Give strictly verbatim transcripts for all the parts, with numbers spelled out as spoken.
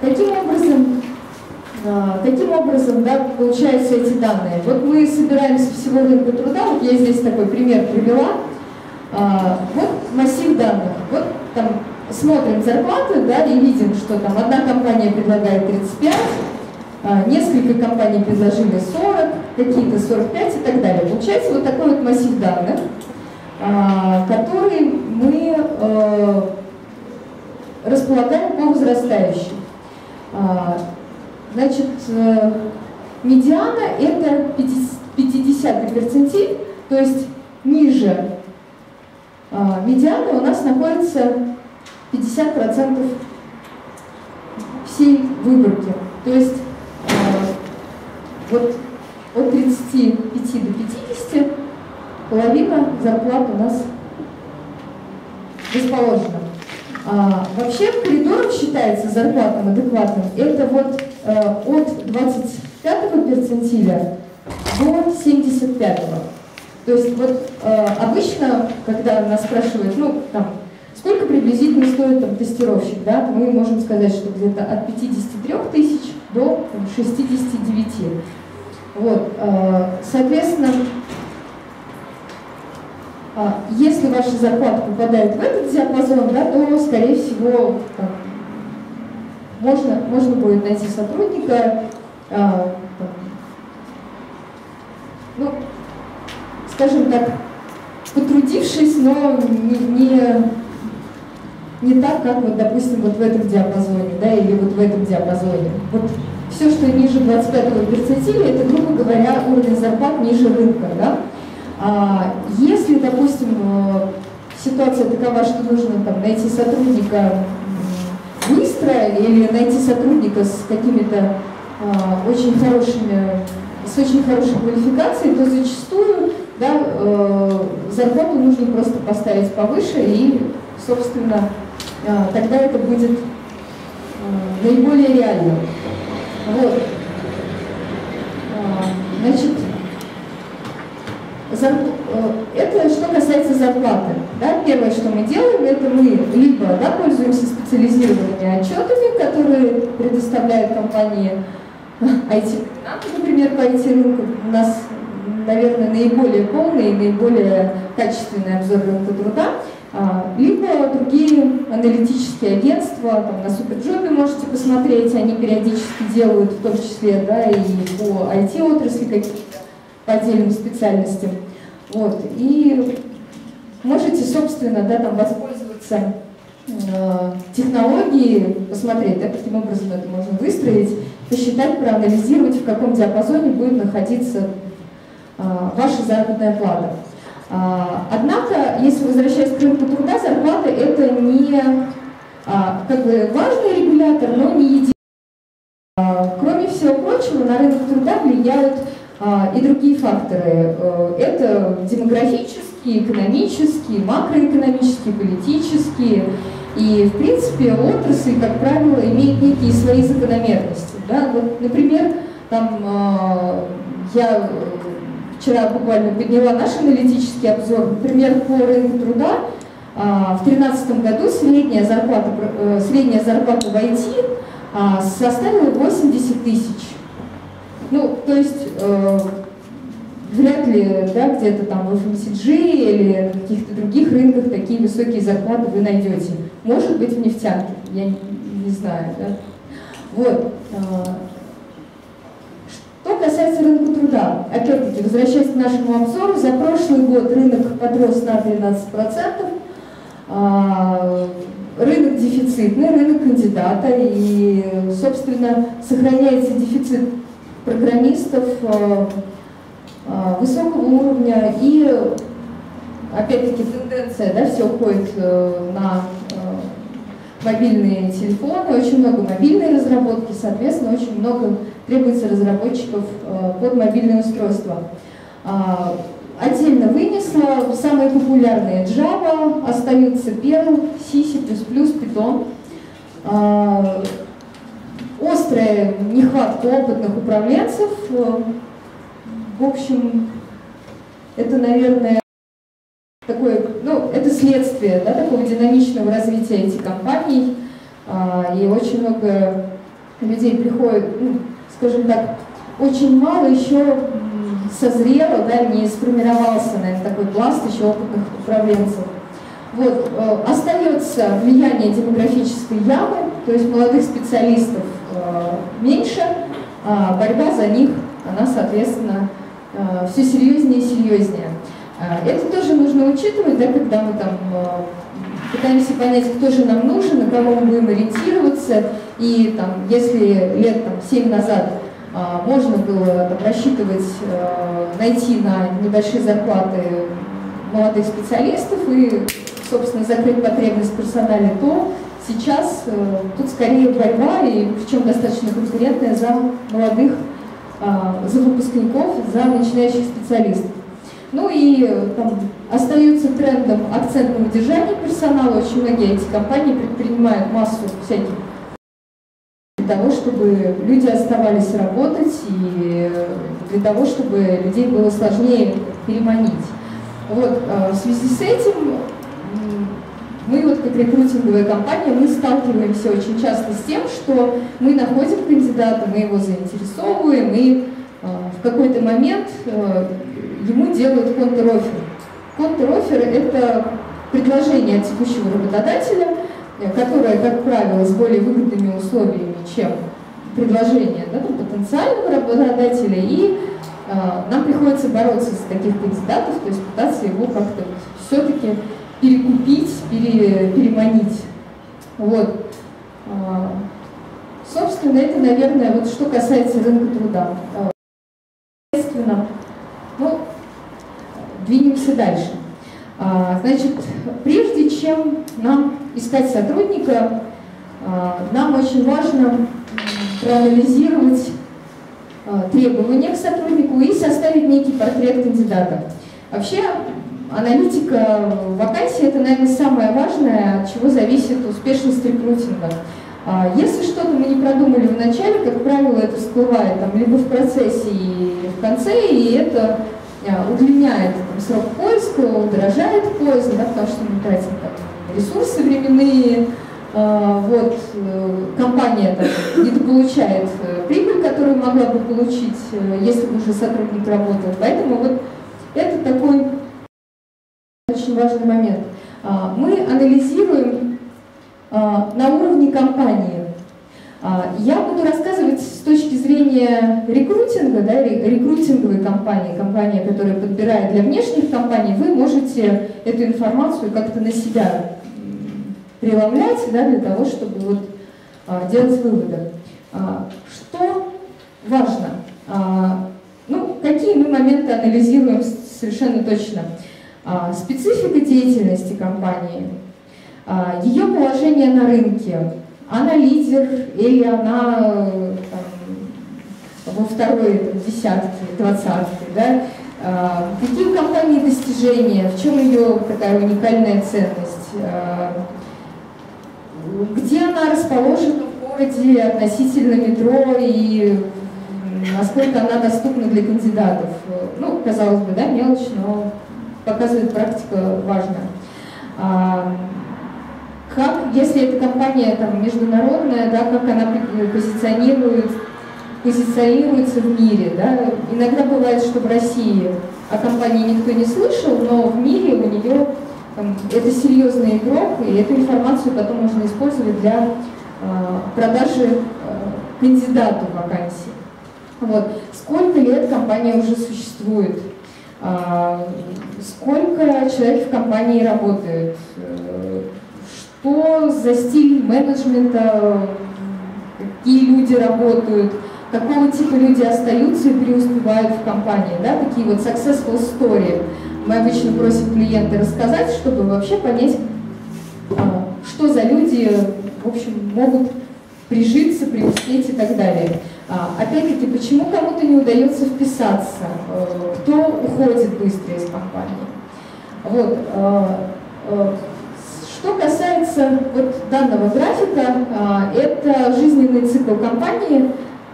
каким образом, каким образом да, получаются эти данные? Вот мы собираем со всего рынка труда, вот я здесь такой пример привела. Вот массив данных. Вот там смотрим зарплаты, да, и видим, что там одна компания предлагает тридцать пять, несколько компаний предложили сорок, какие-то сорок пять и так далее. Получается вот такой вот массив данных, который мы располагаем по возрастающей. Значит, медиана – это пятидесятый перцентиль, то есть ниже медианы у нас находится пятьдесят процентов всей выборки. То есть вот от тридцати пяти до пятидесяти половина зарплат у нас расположена. А, вообще коридором считается зарплатным адекватным это вот э, от двадцать пятого перцентиля до семьдесят пятого. То есть вот э, обычно, когда нас спрашивают, ну там, сколько приблизительно стоит там, тестировщик, да, мы можем сказать, что где-то от пятидесяти трёх тысяч до там, шестидесяти девяти. Вот, э, соответственно, если ваша зарплата попадает в этот диапазон, да, то, скорее всего, там, можно, можно будет найти сотрудника, а, там, ну, скажем так, потрудившись, но не, не, не так, как, вот, допустим, вот в этом диапазоне, да, или вот в этом диапазоне. Вот все, что ниже двадцать пятого перцентиля, это, грубо говоря, уровень зарплат ниже рынка, да. Если, допустим, ситуация такова, что нужно там, найти сотрудника быстро или найти сотрудника с какими-то э, очень хорошими, с очень хорошей квалификацией, то зачастую да, э, зарплату нужно просто поставить повыше, и, собственно, э, тогда это будет э, наиболее реально. Вот. Э, значит, это что касается зарплаты. Да? Первое, что мы делаем, это мы либо да, пользуемся специализированными отчетами, которые предоставляют компании ай ти. Например, по ай ти-рынку у нас, наверное, наиболее полный и наиболее качественный обзор рынка труда, либо другие аналитические агентства, там, на Суперджобе можете посмотреть, они периодически делают, в том числе да, и по ай ти-отрасли какие-то по отдельным специальностям. Вот. И можете, собственно, да, там воспользоваться э, технологией, посмотреть, да, каким образом это можно выстроить, посчитать, проанализировать, в каком диапазоне будет находиться э, ваша заработная плата. А, однако, если возвращаясь к рынку труда, зарплата это не а, как бы важный регулятор, но не единственный. А, кроме всего прочего, на рынок труда влияют и другие факторы. Это демографические, экономические, макроэкономические, политические. И, в принципе, отрасль, как правило, имеет некие свои закономерности. Да? Вот, например, там, я вчера буквально подняла наш аналитический обзор. Например, по рынку труда в две тысячи тринадцатом году средняя зарплата, средняя зарплата в ай ти составила восемьдесят тысяч. Ну, то есть э, вряд ли да, где-то там в эф эм си джи или на каких-то других рынках такие высокие зарплаты вы найдете. Может быть, в нефтянке, я не, не знаю. Да? Вот. Что касается рынка труда, опять-таки, возвращаясь к нашему обзору, за прошлый год рынок подрос на тринадцать процентов. Рынок дефицитный, рынок кандидата, и, собственно, сохраняется дефицит программистов э, э, высокого уровня, и опять-таки тенденция, да, все уходит э, на э, мобильные телефоны, очень много мобильной разработки, соответственно, очень много требуется разработчиков э, под мобильные устройства. Э, отдельно вынесла самые популярные Java, остаются Perl, C, C++, Python. Э, Острая нехватка опытных управленцев. В общем, это, наверное, такое, ну, это следствие да, такого динамичного развития этих компаний. И очень много людей приходит, ну, скажем так, очень мало еще созрело, да, не сформировался, наверное, такой пласт еще опытных управленцев. Вот, э, остается влияние демографической ямы, то есть молодых специалистов э, меньше, а борьба за них, она, соответственно, э, все серьезнее и серьезнее. Э, это тоже нужно учитывать, да, когда мы там э, пытаемся понять, кто же нам нужен, на кого мы будем ориентироваться, и там, если лет там, семь назад э, можно было там, рассчитывать, э, найти на небольшие зарплаты молодых специалистов и, собственно, закрыть потребность в персонале, то сейчас э, тут скорее борьба, и причем достаточно конкурентная за молодых, э, за выпускников, за начинающих специалистов. Ну и э, там остается трендом акцент на удержание персонала. Очень многие ай ти-компании предпринимают массу всяких для того, чтобы люди оставались работать, и для того, чтобы людей было сложнее переманить. Вот, э, в связи с этим мы, вот как рекрутинговая компания, мы сталкиваемся очень часто с тем, что мы находим кандидата, мы его заинтересовываем, и э, в какой-то момент э, ему делают контр-оффер. Контр-оффер – это предложение от текущего работодателя, которое, как правило, с более выгодными условиями, чем предложение, да, потенциального работодателя, и э, нам приходится бороться с таких кандидатов, то есть пытаться его как-то вот все-таки перекупить, пере, переманить. Вот. Собственно, это, наверное, вот что касается рынка труда. Соответственно, ну, двинемся дальше. Значит, прежде чем нам искать сотрудника, нам очень важно проанализировать требования к сотруднику и составить некий портрет кандидата. Вообще, аналитика вакансий – это, наверное, самое важное, от чего зависит успешность рекрутинга. Если что-то мы не продумали в начале, как правило, это всплывает там, либо в процессе и в конце, и это удлиняет там, срок поиска, удорожает поиск, да, потому что мы тратим там, ресурсы временные, вот, компания там, недополучает прибыль, которую могла бы получить, если бы уже сотрудник работал. Поэтому вот это такой очень важный момент. Мы анализируем на уровне компании. Я буду рассказывать с точки зрения рекрутинга, да, рекрутинговой компании, компания, которая подбирает для внешних компаний. Вы можете эту информацию как-то на себя преломлять, да, для того, чтобы вот, делать выводы. Что важно? Ну, какие мы моменты анализируем совершенно точно? Специфика деятельности компании, ее положение на рынке, она лидер или она там, во второй там, десятке, двадцатке, да? Какие у компании достижения, в чем ее такая уникальная ценность, где она расположена в городе относительно метро и насколько она доступна для кандидатов. Ну, казалось бы, да, мелочь, но показывает практика важная. Как, если эта компания там, международная, да, как она позиционирует, позиционируется в мире. Да? Иногда бывает, что в России о компании никто не слышал, но в мире у нее там, это серьезный игрок, и эту информацию потом можно использовать для э, продажи э, кандидату в вакансии. Вот. Сколько лет компания уже существует? Сколько человек в компании работает? Что за стиль менеджмента? Какие люди работают? Какого типа люди остаются и преуспевают в компании? Да? Такие вот successful story. Мы обычно просим клиента рассказать, чтобы вообще понять, что за люди, в общем, могут прижиться, преуспеть и так далее. Опять-таки, почему кому-то не удается вписаться, кто уходит быстро из компании. Вот. Что касается вот данного графика, это жизненный цикл компании.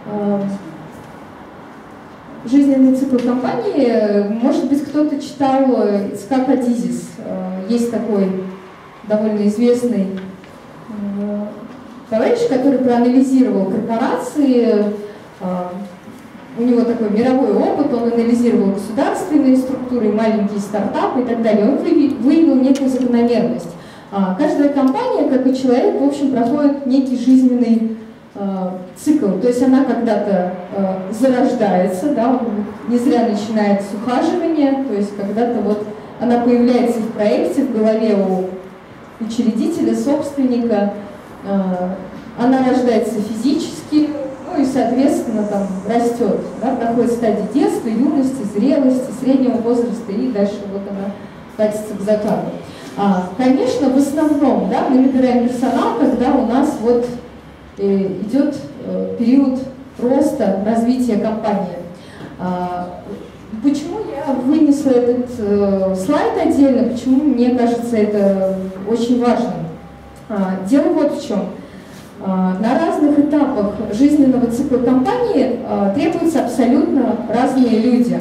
Жизненный цикл компании, может быть, кто-то читал Ицхак Адизис. Есть такой довольно известный товарищ, который проанализировал корпорации, у него такой мировой опыт, он анализировал государственные структуры, маленькие стартапы и так далее. Он выявил некую закономерность. Каждая компания, как и человек, в общем, проходит некий жизненный цикл. То есть она когда-то зарождается, да, не зря начинает с ухаживания, то есть когда-то вот она появляется в проекте, в голове у учредителя, собственника, она рождается физически, ну и, соответственно, там растет, да, проходит стадии детства, юности, зрелости, среднего возраста, и дальше вот она катится к закату. А, конечно, в основном, да, мы набираем персонал, когда у нас вот э, идет э, период роста, развития компании. А, почему я вынесла этот э, слайд отдельно, почему мне кажется это очень важным? А, дело вот в чем. На разных этапах жизненного цикла компании требуются абсолютно разные люди.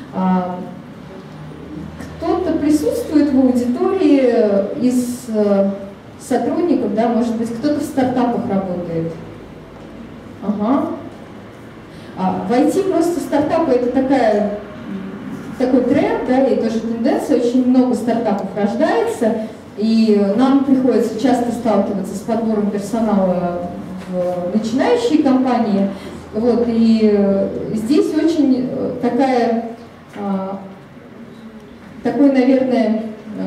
Кто-то присутствует в аудитории из сотрудников, да, может быть, кто-то в стартапах работает. Ага. А в ай ти просто стартапы — это такая, такой тренд, да, и тоже тенденция, очень много стартапов рождается. И нам приходится часто сталкиваться с подбором персонала в начинающие компании. Вот, и здесь очень такая, такой, наверное,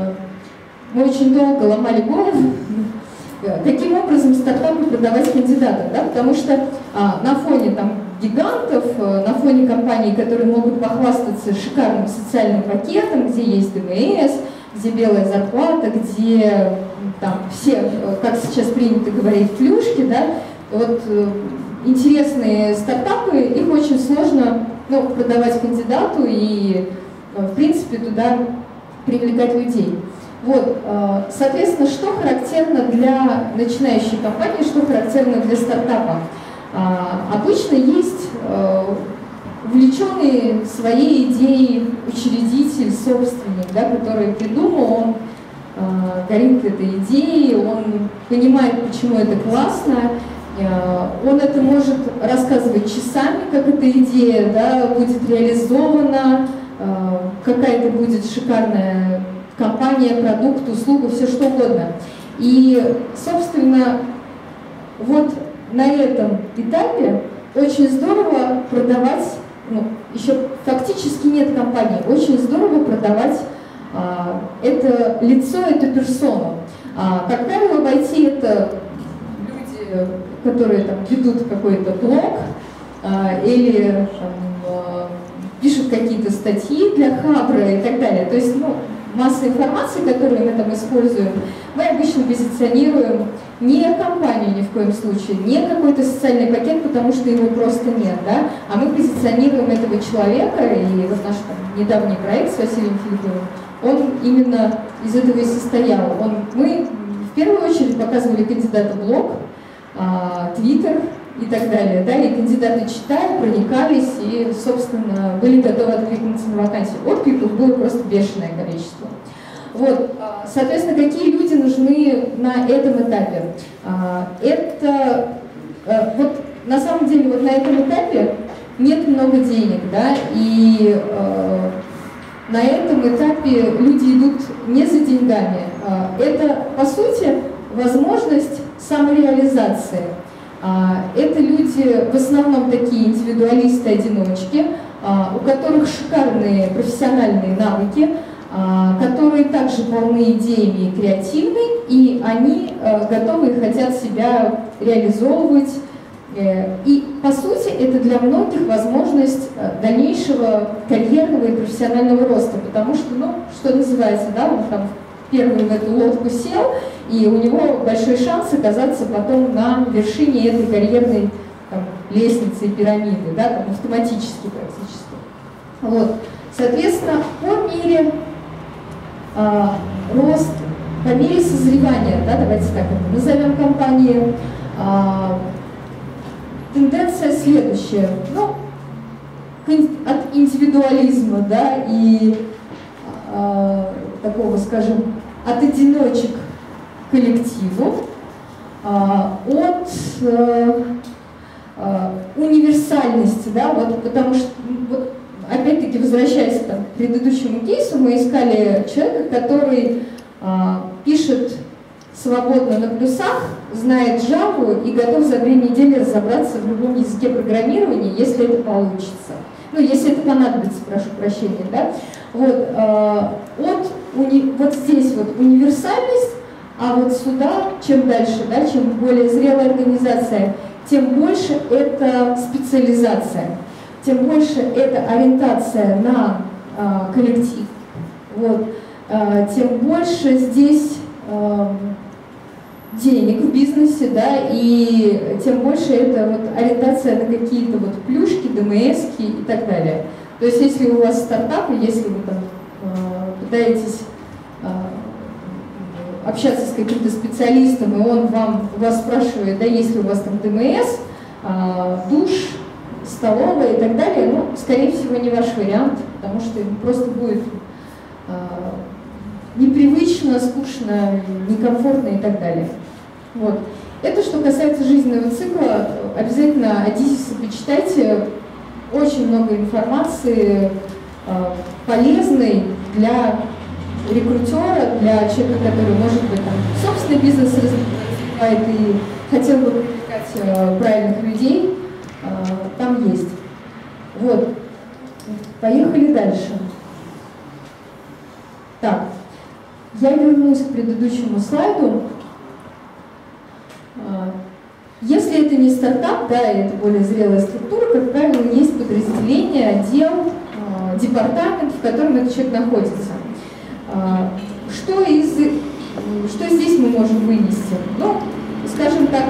мы очень долго ломали голову, каким образом стартапы продавать кандидатам, да? Потому что на фоне там гигантов, на фоне компаний, которые могут похвастаться шикарным социальным пакетом, где есть дэ вэ эс, где белая зарплата, где там все, как сейчас принято говорить, плюшки, да, вот интересные стартапы, их очень сложно, ну, продавать кандидату и, в принципе, туда привлекать людей. Вот, соответственно, что характерно для начинающей компании, что характерно для стартапа? Обычно есть увлеченный своей идеей учредитель, собственник, да, который придумал, он э, горит этой идеей, он понимает, почему это классно, э, он это может рассказывать часами, как эта идея, да, будет реализована, э, какая-то будет шикарная компания, продукт, услуга, все что угодно. И, собственно, вот на этом этапе очень здорово продавать. Ну, еще фактически нет компании. Очень здорово продавать а, это лицо, эту персону. А, как правило, в ай ти это люди, которые там ведут какой-то блог а, или там, а, пишут какие-то статьи для Хабра и так далее. То есть, ну, масса информации, которую мы там используем, мы обычно позиционируем не компанию ни в коем случае, не какой-то социальный пакет, потому что его просто нет, да, а мы позиционируем этого человека, и вот наш там, недавний проект с Василием Филипповым, он именно из этого и состоял. Он, мы в первую очередь показывали кандидату блог, твиттер и так далее, да, и кандидаты читали, проникались и, собственно, были готовы откликнуться на вакансию. Откликов было просто бешеное количество. Вот, соответственно, какие люди нужны на этом этапе? Это, вот, на самом деле, вот на этом этапе нет много денег, да, и э, на этом этапе люди идут не за деньгами. Это, по сути, возможность самореализации. Это люди в основном такие индивидуалисты-одиночки, у которых шикарные профессиональные навыки, которые также полны идеями и креативны, и они готовы и хотят себя реализовывать. И, по сути, это для многих возможность дальнейшего карьерного и профессионального роста, потому что, ну, что называется, да, он там первый в эту лодку сел, и у него большой шанс оказаться потом на вершине этой карьерной там, лестницы и пирамиды, да, там, автоматически практически. Вот. Соответственно, по мере э, роста, по мере созревания, да, давайте так это назовем компании, э, тенденция следующая, ну, от индивидуализма, да, и э, такого, скажем, от одиночек к коллективу, от универсальности, да, вот, потому что, вот, опять-таки, возвращаясь там, к предыдущему кейсу, мы искали человека, который а, пишет свободно на плюсах, знает Java и готов за две недели разобраться в любом языке программирования, если это получится. Ну, если это понадобится, прошу прощения, да. Вот, а, от, уни, вот здесь вот универсальность, а вот сюда, чем дальше, да, чем более зрелая организация, тем больше это специализация, тем больше это ориентация на а, коллектив, вот, а, тем больше здесь а, денег в бизнесе, да, и тем больше это вот ориентация на какие-то вот плюшки, ДМСки и так далее. То есть если у вас стартапы, если вы там а, пытаетесь а, общаться с каким-то специалистом, и он вам, вас спрашивает, да, есть ли у вас там ДМС, а, душ, столовая и так далее, ну, скорее всего, не ваш вариант, потому что ему просто будет а, непривычно, скучно, некомфортно и так далее. Вот. Это что касается жизненного цикла, обязательно Одиссеса почитайте, очень много информации а, полезной для рекрутера, для человека, который, может быть, там, собственный бизнес развивает и хотел бы привлекать э, правильных людей, э, там есть. Вот. Поехали дальше. Так, я вернусь к предыдущему слайду. Если это не стартап, да, это более зрелая структура, как правило, есть подразделение, отдел, э, департамент, в котором этот человек находится. Что, из, что здесь мы можем вынести? Ну, скажем так,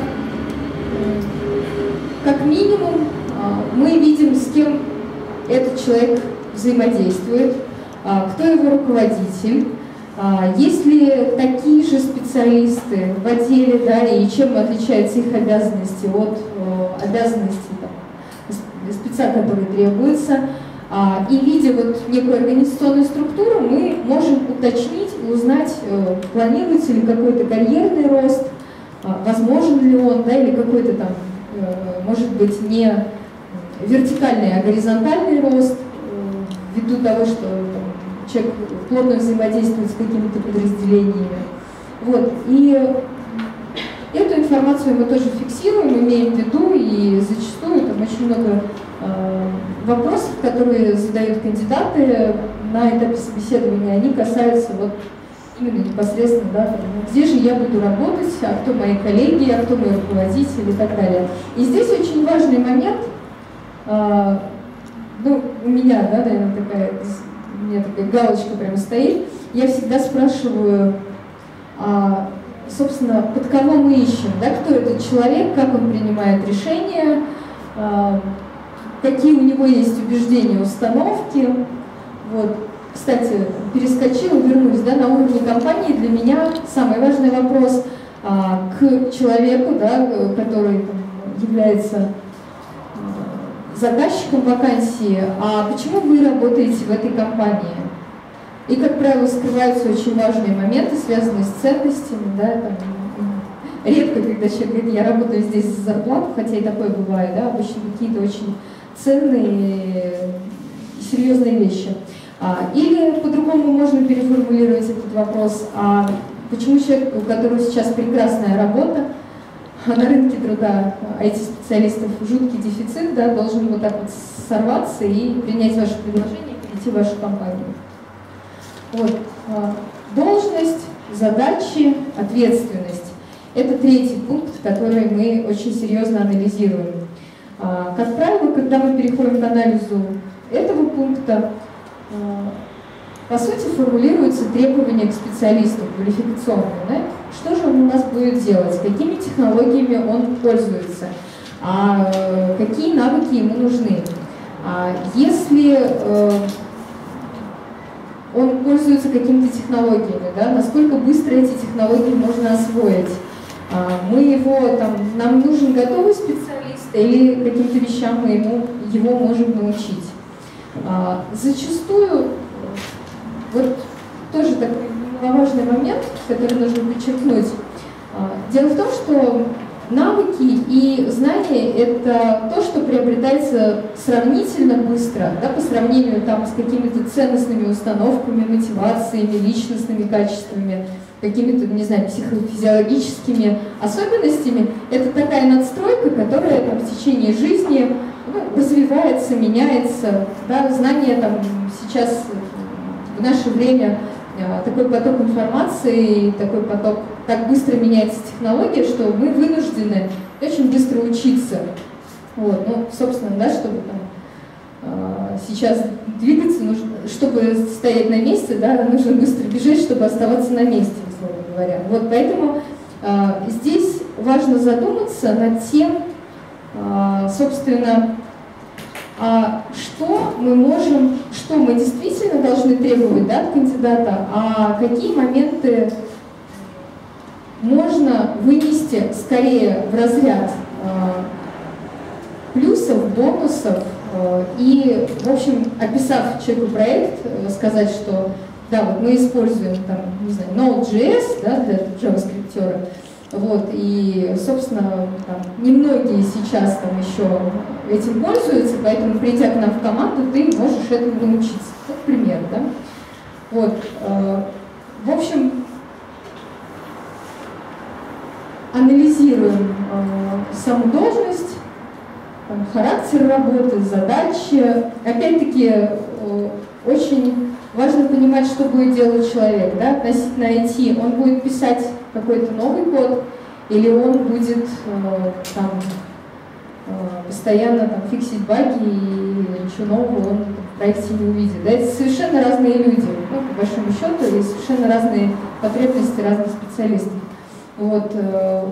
как минимум мы видим, с кем этот человек взаимодействует, кто его руководитель, есть ли такие же специалисты в отделе, да, и чем отличаются их обязанности от обязанностей там, спеца, которые требуются. И видя вот некую организационную структуру, мы можем уточнить, узнать, планируется ли какой-то карьерный рост, возможен ли он, да, или какой-то там, может быть, не вертикальный, а горизонтальный рост, ввиду того, что там, человек плотно взаимодействует с какими-то подразделениями. Вот. И эту информацию мы тоже фиксируем, имеем в виду, и зачастую там очень много вопросов, которые задают кандидаты на этапе собеседования, они касаются вот именно непосредственно, да, где же я буду работать, а кто мои коллеги, а кто мой руководитель и так далее. И здесь очень важный момент, а, ну, у меня, да, наверное, такая, у меня такая галочка прямо стоит, я всегда спрашиваю, а, собственно, под кого мы ищем, да, кто этот человек, как он принимает решения, а, какие у него есть убеждения, установки. Вот. Кстати, перескочила, вернусь, да, на уровне компании. Для меня самый важный вопрос а, к человеку, да, который там, является а, заказчиком вакансии, а почему вы работаете в этой компании? И, как правило, скрываются очень важные моменты, связанные с ценностями. Да, там, редко, когда человек говорит, я работаю здесь за зарплату, хотя и такое бывает, да, обычно какие-то очень ценные и серьезные вещи. Или по-другому можно переформулировать этот вопрос, а почему человек, у которого сейчас прекрасная работа, а на рынке труда ай ти-специалистов жуткий дефицит, да, должен вот так вот сорваться и принять ваше предложение и перейти в вашу компанию. Вот. Должность, задачи, ответственность. Это третий пункт, который мы очень серьезно анализируем. Как правило, когда мы переходим к анализу этого пункта, по сути, формулируются требования к специалисту, квалификационные. Да? Что же он у нас будет делать, какими технологиями он пользуется, а какие навыки ему нужны. А если э, он пользуется какими-то технологиями, да, насколько быстро эти технологии можно освоить. А мы его, там, нам нужен готовый специалист или каким-то вещам мы ему, его можем научить. А, зачастую, вот тоже такой важный момент, который нужно подчеркнуть, Дело в том, что навыки и знания – это то, что приобретается сравнительно быстро, да, по сравнению там, с какими-то ценностными установками, мотивациями, личностными качествами, какими-то, не знаю, психофизиологическими особенностями. Это такая надстройка, которая там, в течение жизни ну, развивается, меняется. Да, знания там, сейчас в наше время такой поток информации, такой поток, так быстро меняется технология, что мы вынуждены очень быстро учиться. Вот, ну, собственно, да, чтобы там, сейчас двигаться, нужно, чтобы стоять на месте, да, нужно быстро бежать, чтобы оставаться на месте, условно говоря. Вот, поэтому здесь важно задуматься над тем, собственно, а что мы можем, что мы действительно должны требовать, да, от кандидата, а какие моменты можно вынести скорее в разряд э, плюсов, бонусов э, и, в общем, описав человеку проект, э, сказать, что да, вот мы используем там, не знаю, Node.js, да, для JavaScript-ера. Вот, и, собственно, там, немногие сейчас там еще этим пользуются, поэтому, придя к нам в команду, ты можешь этому научиться. Вот пример, да? Вот, э, в общем, анализируем э, саму должность, там, характер работы, задачи. Опять-таки, э, очень важно понимать, что будет делать человек, да, относительно ай ти. Он будет писать какой-то новый код, или он будет э, там, э, постоянно там, фиксить баги, и ничего нового он в проекте не увидит. Да? Это совершенно разные люди, ну, по большому счету, и совершенно разные потребности разных специалистов. Вот, э,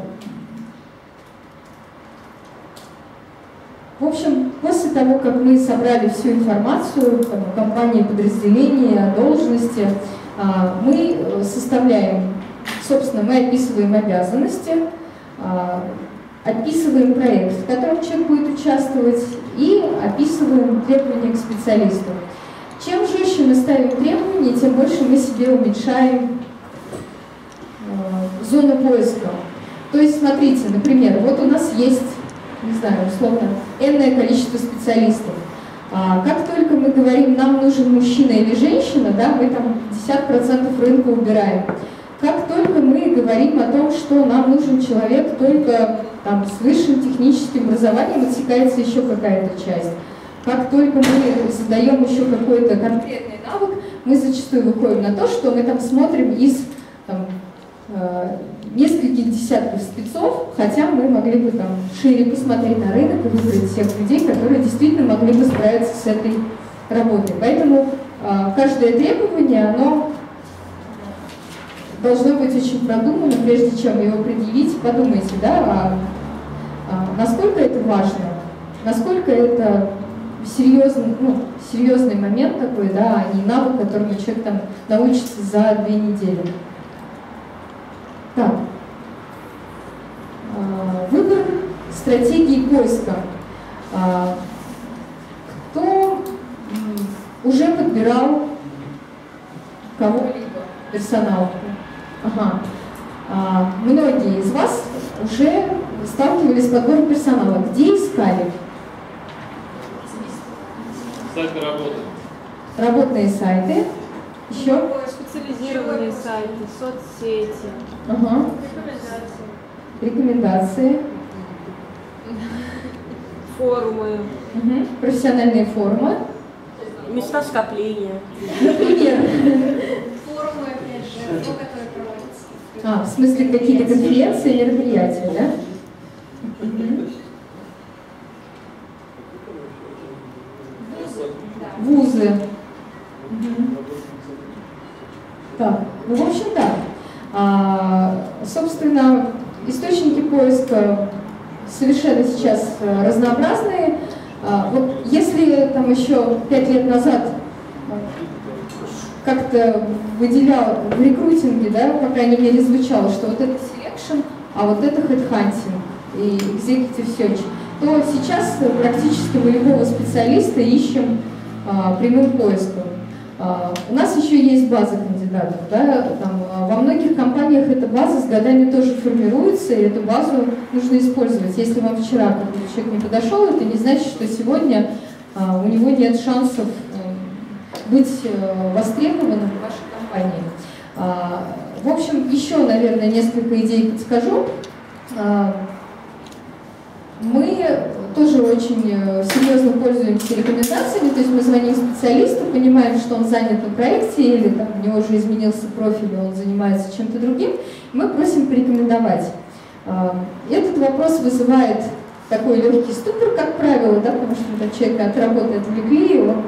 в общем, после того, как мы собрали всю информацию там, о компании, подразделении, о должности, э, мы составляем. Собственно, мы описываем обязанности, описываем проект, в котором человек будет участвовать, и описываем требования к специалисту. Чем жестче мы ставим требования, тем больше мы себе уменьшаем зону поиска. То есть, смотрите, например, вот у нас есть, не знаю, условно, энное количество специалистов. Как только мы говорим, нам нужен мужчина или женщина, да, мы там пятьдесят процентов рынка убираем. Как только мы говорим о том, что нам нужен человек только там, с высшим техническим образованием, отсекается еще какая-то часть. Как только мы задаем еще какой-то конкретный навык, мы зачастую выходим на то, что мы там смотрим из там, э, нескольких десятков спецов, хотя мы могли бы там шире посмотреть на рынок и выбрать тех людей, которые действительно могли бы справиться с этой работой. Поэтому э, каждое требование, оно должно быть очень продумано, прежде чем его предъявить. Подумайте, да, а, а, насколько это важно, насколько это серьезный, ну, серьезный момент такой, да, а не навык, которому человек там научится за две недели. Так. А, выбор стратегии поиска. А, кто уже подбирал кого-либо, персонал? Ага. А, многие из вас уже сталкивались с подбором персонала. Где искали? Сайты работы. Работные сайты. Еще? Специализированные сайты, соцсети. Ага. Рекомендации. Рекомендации. Форумы. Угу. Профессиональные форумы. Места скопления. Например. Форумы, опять же, то, которые проводятся. А, в смысле какие-то конференции, мероприятия, да? Угу. Вузы. Угу. Так, ну в общем да. А, собственно, источники поиска совершенно сейчас разнообразные. А, вот если там еще пять лет назад как-то выделял в рекрутинге, да, по крайней мере звучало, что вот это selection, а вот это headhunting и executive search, то сейчас практически мы любого специалиста ищем а, прямым поиском. У нас еще есть база кандидатов. Да? Там, во многих компаниях эта база с годами тоже формируется, и эту базу нужно использовать. Если вам вчера человек не подошел, это не значит, что сегодня у него нет шансов быть востребованным в вашей компании. В общем, еще, наверное, несколько идей подскажу. Мы тоже очень серьезно пользуемся рекомендациями, то есть мы звоним специалисту, понимаем, что он занят на проекте, или там, у него уже изменился профиль, он занимается чем-то другим, мы просим порекомендовать. Этот вопрос вызывает такой легкий ступор, как правило, да, потому что там человека от работы отвлекли, он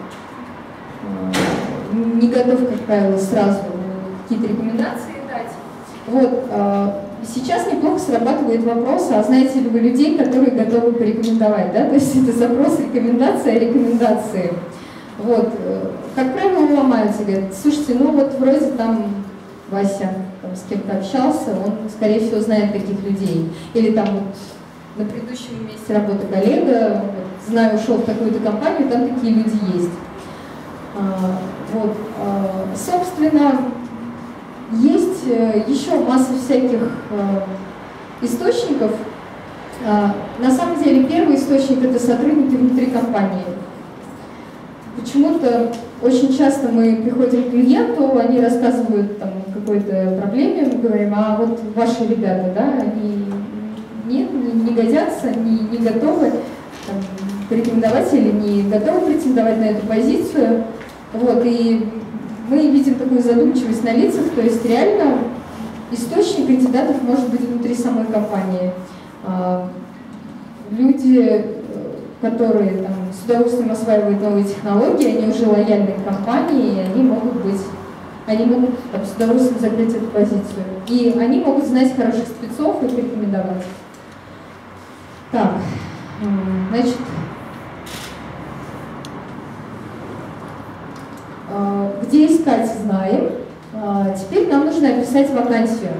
не готов, как правило, сразу какие-то рекомендации дать. Вот. Сейчас неплохо срабатывает вопрос, а знаете ли вы людей, которые готовы порекомендовать, да? То есть это запрос рекомендации о рекомендации. Вот. Как правило, ломаются, говорят, слушайте, ну вот вроде там Вася там, с кем-то общался, он, скорее всего, знает таких людей. Или там вот на предыдущем месте работы коллега, вот, знаю, ушел в такую-то компанию, там такие люди есть. А, вот. А, собственно, есть еще масса всяких источников. На самом деле, первый источник – это сотрудники внутри компании. Почему-то очень часто мы приходим к клиенту, они рассказывают там, о какой-то проблеме, мы говорим, а вот ваши ребята, да, они нет, не, не годятся, не, не готовы там, порекомендовать или не готовы претендовать на эту позицию. Вот, и мы видим такую задумчивость на лицах, то есть реально источник кандидатов может быть внутри самой компании. Люди, которые там, с удовольствием осваивают новые технологии, они уже лояльны к компании, и они могут быть, они могут там, с удовольствием закрыть эту позицию. И они могут знать хороших спецов и порекомендовать. Так, значит, где искать, знаем. Теперь нам нужно описать вакансию.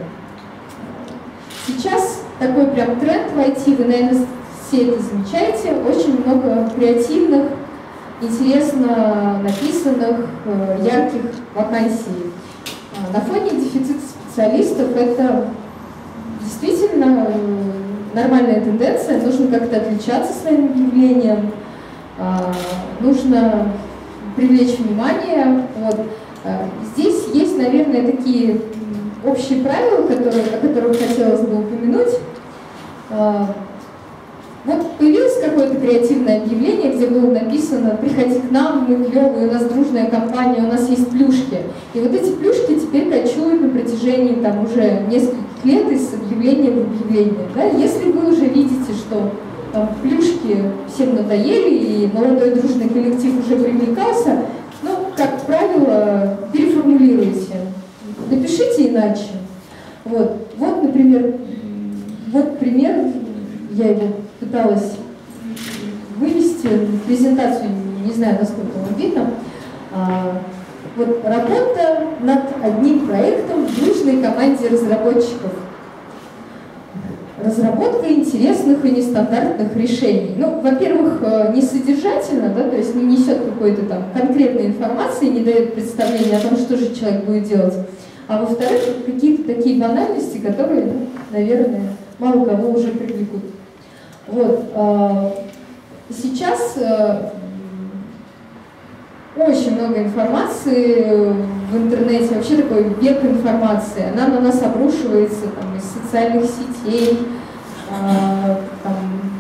Сейчас такой прям тренд в ай ти, вы, наверное, все это замечаете, очень много креативных, интересно написанных, ярких вакансий. На фоне дефицита специалистов это действительно нормальная тенденция, нужно как-то отличаться своим объявлением, нужно привлечь внимание. Вот. Здесь есть, наверное, такие общие правила, которые, о которых хотелось бы упомянуть. Вот появилось какое-то креативное объявление, где было написано «Приходи к нам, мы клевые, у нас дружная компания, у нас есть плюшки». И вот эти плюшки теперь кочуют на протяжении там, уже нескольких лет из объявления в объявление. Да? Если вы уже видите, что там, плюшки всем надоели, и молодой дружный коллектив уже привлекался, ну, как правило, переформулируйте, напишите иначе. Вот, вот например, вот пример, я его пыталась вывести в презентацию, не знаю, насколько вам видно. А, вот работа над одним проектом в дружной команде разработчиков. Разработка интересных и нестандартных решений. Ну, во-первых, не содержательно, да, то есть не несет какой-то там конкретной информации, не дает представления о том, что же человек будет делать. А во-вторых, какие-то такие банальности, которые, ну, наверное, мало кого уже привлекут. Вот. Сейчас очень много информации в интернете, вообще такой век информации. Она на нас обрушивается там, из социальных сетей, там,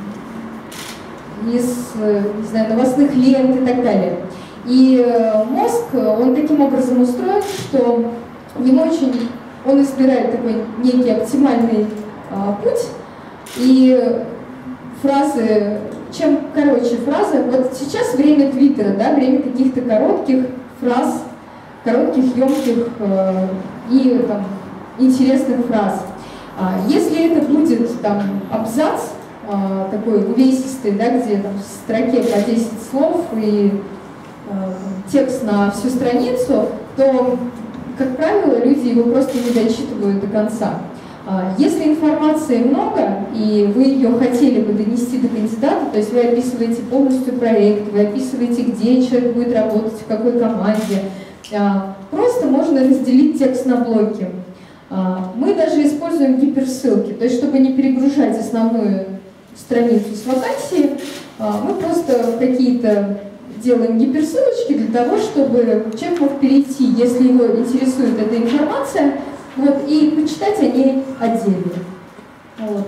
из, не знаю, новостных лент и так далее. И мозг, он таким образом устроен, что ему очень, он избирает такой некий оптимальный путь, и фразы, чем короче фразы, вот сейчас время Твиттера, да, время каких-то коротких фраз, коротких, емких э, и там, интересных фраз. А если это будет там абзац э, такой увесистый, да, где там в строке по десять слов и э, текст на всю страницу, то, как правило, люди его просто не дочитывают до конца. Если информации много, и вы ее хотели бы донести до кандидата, то есть вы описываете полностью проект, вы описываете, где человек будет работать, в какой команде, просто можно разделить текст на блоки. Мы даже используем гиперссылки, то есть чтобы не перегружать основную страницу с вакансией, мы просто какие-то делаем гиперссылочки для того, чтобы человек мог перейти, если его интересует эта информация, вот, и почитать о ней отдельно. Вот.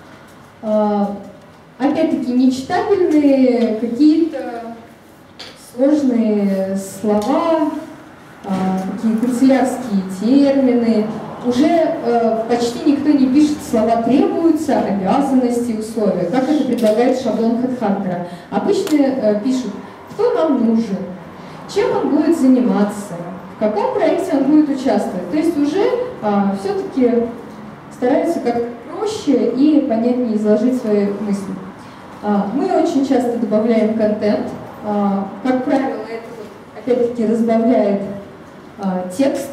А, опять-таки, нечитабельные какие-то сложные слова, а, какие канцелярские термины. Уже а, почти никто не пишет слова «требуются», «обязанности», «условия», как это предлагает шаблон HeadHunter. Обычно а, пишут «кто нам нужен», чем он будет заниматься, в каком проекте он будет участвовать. То есть уже а, все-таки стараются как-то проще и понятнее изложить свои мысли. А, мы очень часто добавляем контент. А, как правило, это опять-таки разбавляет а, текст,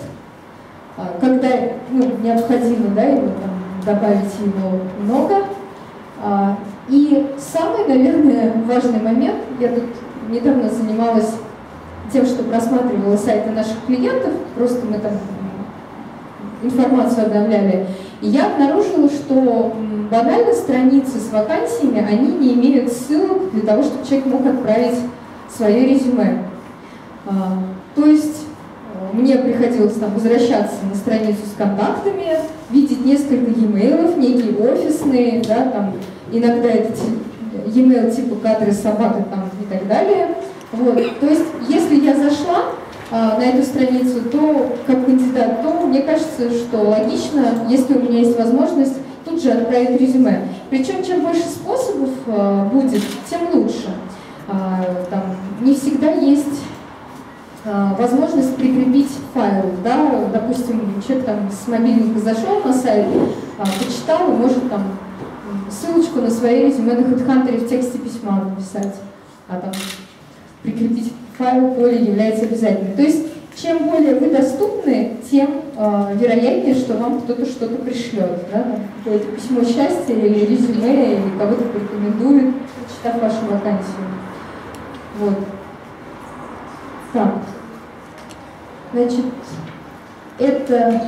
а, когда ну, необходимо, да, его, там, добавить его много. А, и самый, наверное, важный момент, я тут недавно занималась тем, что просматривала сайты наших клиентов, просто мы там информацию обновляли, и я обнаружила, что банально страницы с вакансиями, они не имеют ссылок для того, чтобы человек мог отправить свое резюме. А, то есть мне приходилось там возвращаться на страницу с контактами, видеть несколько e-mail'ов, некие офисные, да, там, иногда это e-mail типа кадры собака там, и так далее. Вот. То есть, если я зашла а, на эту страницу, то как кандидат, то мне кажется, что логично, если у меня есть возможность, тут же отправить резюме. Причем, чем больше способов а, будет, тем лучше. А, там, не всегда есть а, возможность прикрепить файл. Да? Допустим, человек там с мобильника зашел на сайт, а, почитал и может там ссылочку на свое резюме на HeadHunter в тексте письма написать. А там прикрепить файл поле является обязательным. То есть, чем более вы доступны, тем э, вероятнее, что вам кто-то что-то пришлет. Да? Какое-то письмо счастья или резюме, или кого-то порекомендует, прочитав вашу вакансию. Вот. Так. Значит, это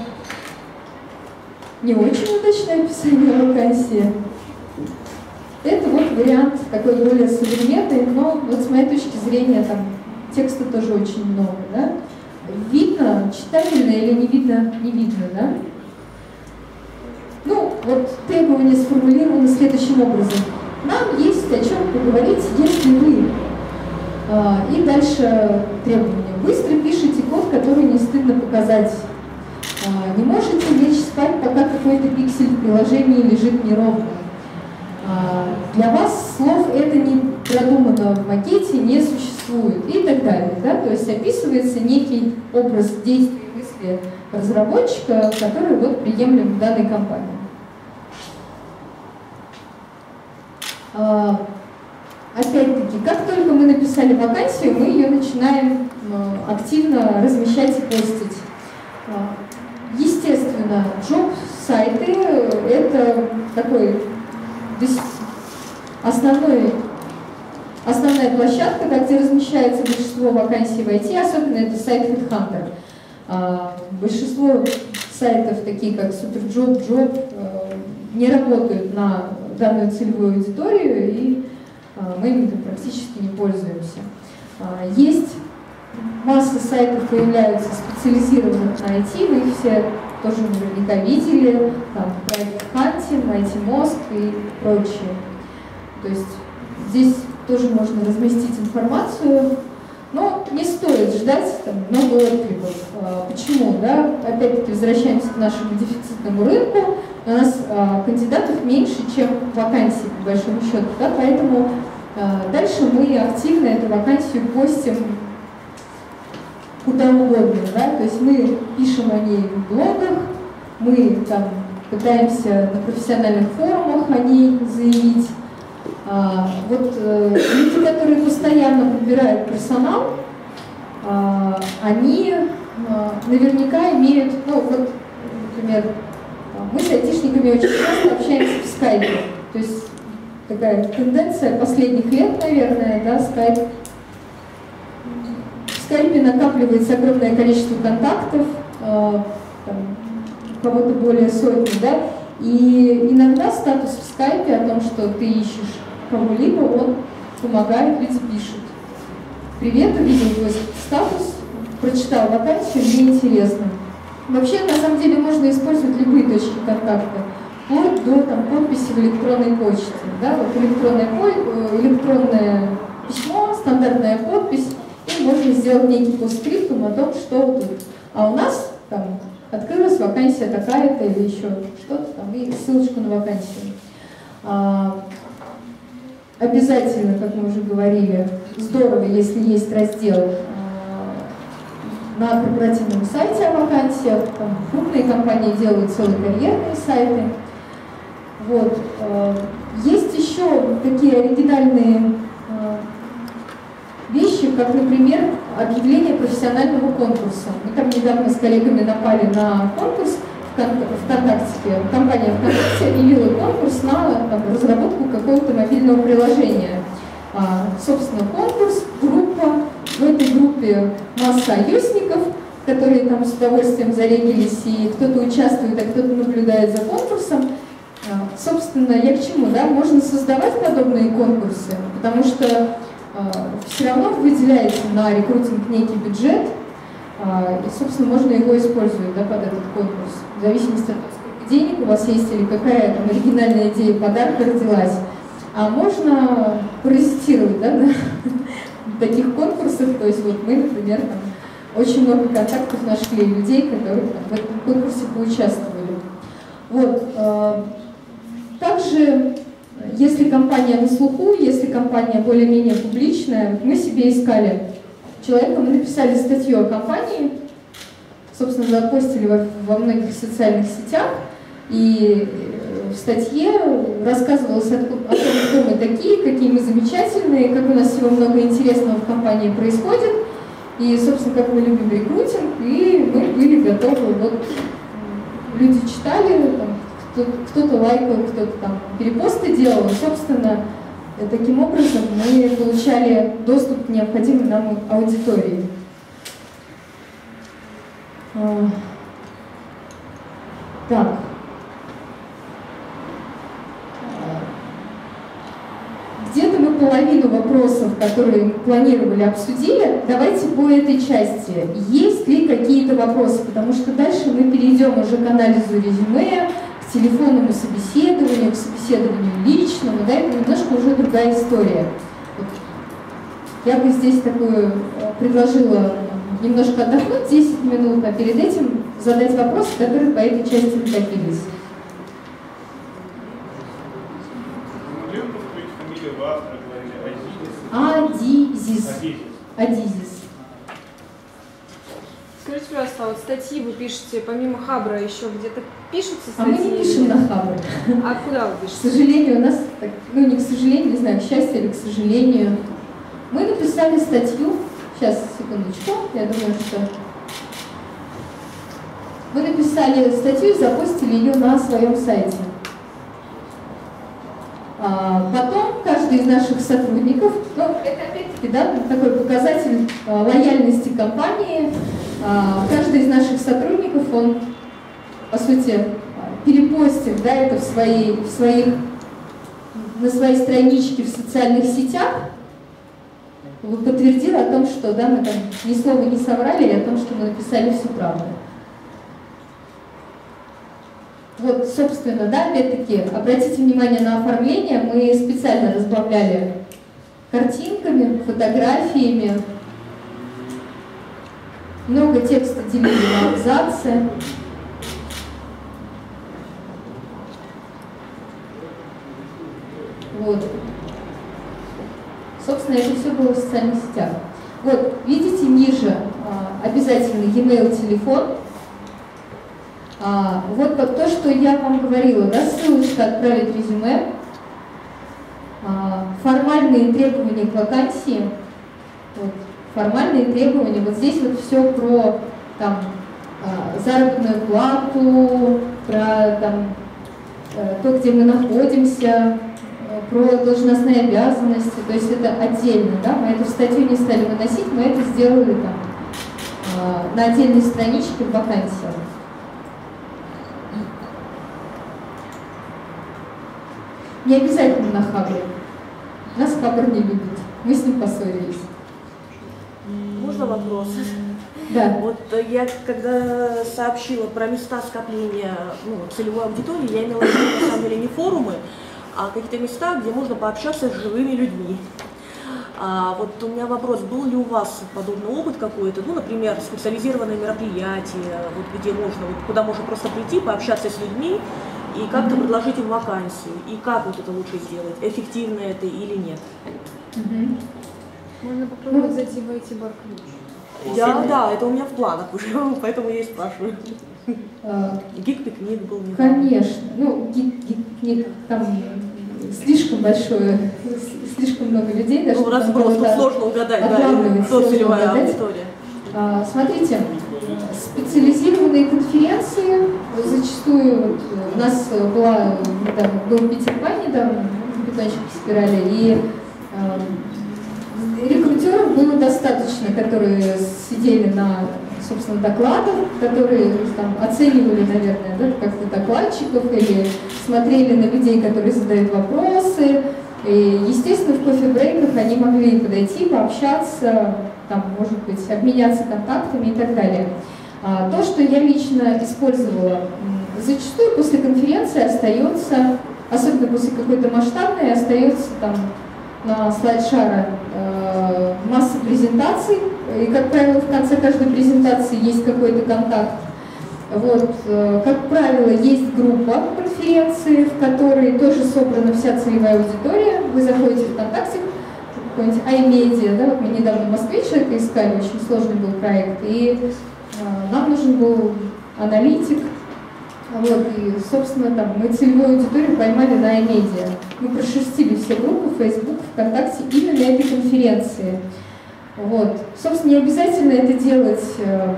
не очень удачное описание вакансии. Это вот вариант такой более современный, но вот с моей точки зрения там текста тоже очень много, да? Видно, читабельно или не видно, не видно, да? Ну, вот требования сформулированы следующим образом. Нам есть о чем поговорить, если вы. А, и дальше требования. Быстро пишите код, который не стыдно показать. А, не можете лечь спать, пока какой-то пиксель в приложении лежит неровно. Для вас слов это не продумано в макете, не существует и так далее. Да? То есть описывается некий образ действий и мысли разработчика, который вот приемлем в данной компании. Опять-таки, как только мы написали вакансию, мы ее начинаем активно размещать и постить. Естественно, джоб-сайты — это такой основной, основная площадка, где размещается большинство вакансий в ай ти, особенно это сайт HeadHunter. А, большинство сайтов, такие как SuperJob, Job, а, не работают на данную целевую аудиторию, и а, мы ими практически не пользуемся. А, есть масса сайтов, появляются специализированных на ай ти, вы их все тоже наверняка видели, там, проект Hunting, ай ти-мозг и прочее. То есть здесь тоже можно разместить информацию, но не стоит ждать там, много откликов. А, почему? Да? Опять-таки возвращаемся к нашему дефицитному рынку. У нас а, кандидатов меньше, чем вакансий, по большому счету. Да? Поэтому а, дальше мы активно эту вакансию постим куда угодно, да, то есть мы пишем о ней в блогах, мы там пытаемся на профессиональных форумах о ней заявить. А, вот э, люди, которые постоянно подбирают персонал, а, они а, наверняка имеют, ну вот, например, там, мы с айтишниками очень часто общаемся в скайпе. То есть такая тенденция последних лет, наверное, да, скайп. В скайпе накапливается огромное количество контактов, там, у кого-то более сотни, да, и иногда статус в скайпе о том, что ты ищешь кого-либо, он помогает, люди пишут. Привет, увидел твой статус, прочитал вакансию, мне интересно. Вообще, на самом деле, можно использовать любые точки контакта, вплоть до там, подписи в электронной почте. Да? Вот электронное, электронное письмо, стандартная подпись, и можно сделать некий постскриптум о том, что тут. А у нас там открылась вакансия такая-то или еще что-то там, и ссылочку на вакансию. А, обязательно, как мы уже говорили, здорово, если есть раздел на корпоративном сайте о вакансиях. Там крупные компании делают целые карьерные сайты. Вот. Есть еще такие оригинальные вещи, как, например, объявление профессионального конкурса. Мы там недавно с коллегами напали на конкурс ВКонтакте. Компания ВКонтакте объявила конкурс на там, разработку какого-то мобильного приложения. А, собственно, конкурс, группа. В этой группе масса айосников, которые там с удовольствием зарегились, и кто-то участвует, а кто-то наблюдает за конкурсом. А, собственно, я к чему, да? Можно создавать подобные конкурсы, потому что а, все равно выделяется на рекрутинг некий бюджет, а, и, собственно, можно его использовать, да, под этот конкурс, в зависимости от того, сколько денег у вас есть или какая там оригинальная идея подарка родилась. А можно паразитировать, да, на таких конкурсах. То есть вот мы, например, там, очень много контактов нашли людей, которые там, в этом конкурсе поучаствовали. Вот. Э, также, если компания на слуху, если компания более-менее публичная, мы себе искали человека, мы написали статью о компании, собственно, запостили во, во многих социальных сетях, и в статье рассказывалось о том, кто мы такие, какие мы замечательные, как у нас всего много интересного в компании происходит, и, собственно, как мы любим рекрутинг, и мы были готовы. Вот люди читали, кто-то лайкал, кто-то там перепосты делал, и, собственно, таким образом мы получали доступ к необходимой нам аудитории. Так. Где-то мы половину вопросов, которые мы планировали, обсудили. Давайте по этой части. Есть ли какие-то вопросы? Потому что дальше мы перейдем уже к анализу резюме, к телефонному собеседованию, к собеседованию личному. Да, это немножко уже другая история. Вот. Я бы здесь такую предложила немножко отдохнуть, десять минут, а перед этим задать вопросы, которые по этой части накопились. Адизис. Адизис. Скажите, пожалуйста, вот статьи вы пишете, помимо Хабра, еще где-то пишутся статьи? А мы не пишем на Хабр. А куда вы пишете? К сожалению, у нас, ну не к сожалению, не знаю, к счастью или к сожалению, мы написали статью, сейчас, секундочку, я думаю, что... Мы написали статью и запостили ее на своем сайте. Потом каждый из наших сотрудников, ну, это опять-таки, да, такой показатель лояльности компании, каждый из наших сотрудников, он, по сути, перепостив, да, это в свои, в своих, на своей страничке в социальных сетях, подтвердил о том, что, да, мы там ни слова не соврали, и о том, что мы написали всю правду. Вот, собственно, да, опять-таки, обратите внимание на оформление, мы специально разбавляли картинками, фотографиями, много текста делили на абзацы. Вот. Собственно, это все было в социальных сетях. Вот, видите, ниже обязательно e-mail, телефон. А, вот то, что я вам говорила, да, ссылочка «Отправить резюме», а, формальные требования к вакансии, вот, формальные требования, вот здесь вот все про там, заработную плату, про там, то, где мы находимся, про должностные обязанности, то есть это отдельно, да, мы эту статью не стали выносить, мы это сделали там на отдельной страничке в вакансиях. Не обязательно на Хабре. Нас Хабр не любит. Мы с ним поссорились. Можно вопрос? Да. Вот я, когда сообщила про места скопления ну, целевой аудитории, я имела в виду, на самом деле, не форумы, а какие-то места, где можно пообщаться с живыми людьми. А вот у меня вопрос, был ли у вас подобный опыт какой-то, ну, например, специализированные мероприятия, вот где можно, вот, куда можно просто прийти, пообщаться с людьми и как-то mm-hmm. предложить им вакансию, и как вот это лучше сделать, эффективно это или нет? Mm-hmm. Можно попробовать зайти в ай ти-бар ключ. Да, да, это у меня в планах уже, поэтому я и спрашиваю. Гик-пикник был. Конечно, ну, гик-пикник там слишком большое, слишком много людей. Даже ну, раз просто сложно угадать, да, кто целевая аудитория. А, смотрите, специализированные конференции, зачастую вот, у нас была, там, был Питерпай недавно, питончик спирали, и а, рекрутеров было достаточно, которые сидели на, собственно, докладах, которые там оценивали, наверное, да, как-то докладчиков или смотрели на людей, которые задают вопросы. И, естественно, в кофе-брейках они могли подойти, пообщаться, там, может быть, обменяться контактами и так далее. А, то, что я лично использовала, зачастую после конференции остается, особенно после какой-то масштабной, остается там на слайд-шара э, масса презентаций, и, как правило, в конце каждой презентации есть какой-то контакт. Вот, э, как правило, есть группа конференции, в которой тоже собрана вся целевая аудитория. Вы заходите в ВКонтакте, какой-нибудь iMedia, да, вот мы недавно в Москве человека искали, очень сложный был проект, и э, нам нужен был аналитик. Вот, и, собственно, там, мы целевую аудиторию поймали на iMedia. Мы прошерстили все группы, Facebook, ВКонтакте именно на этой конференции. Вот. Собственно, не обязательно это делать э,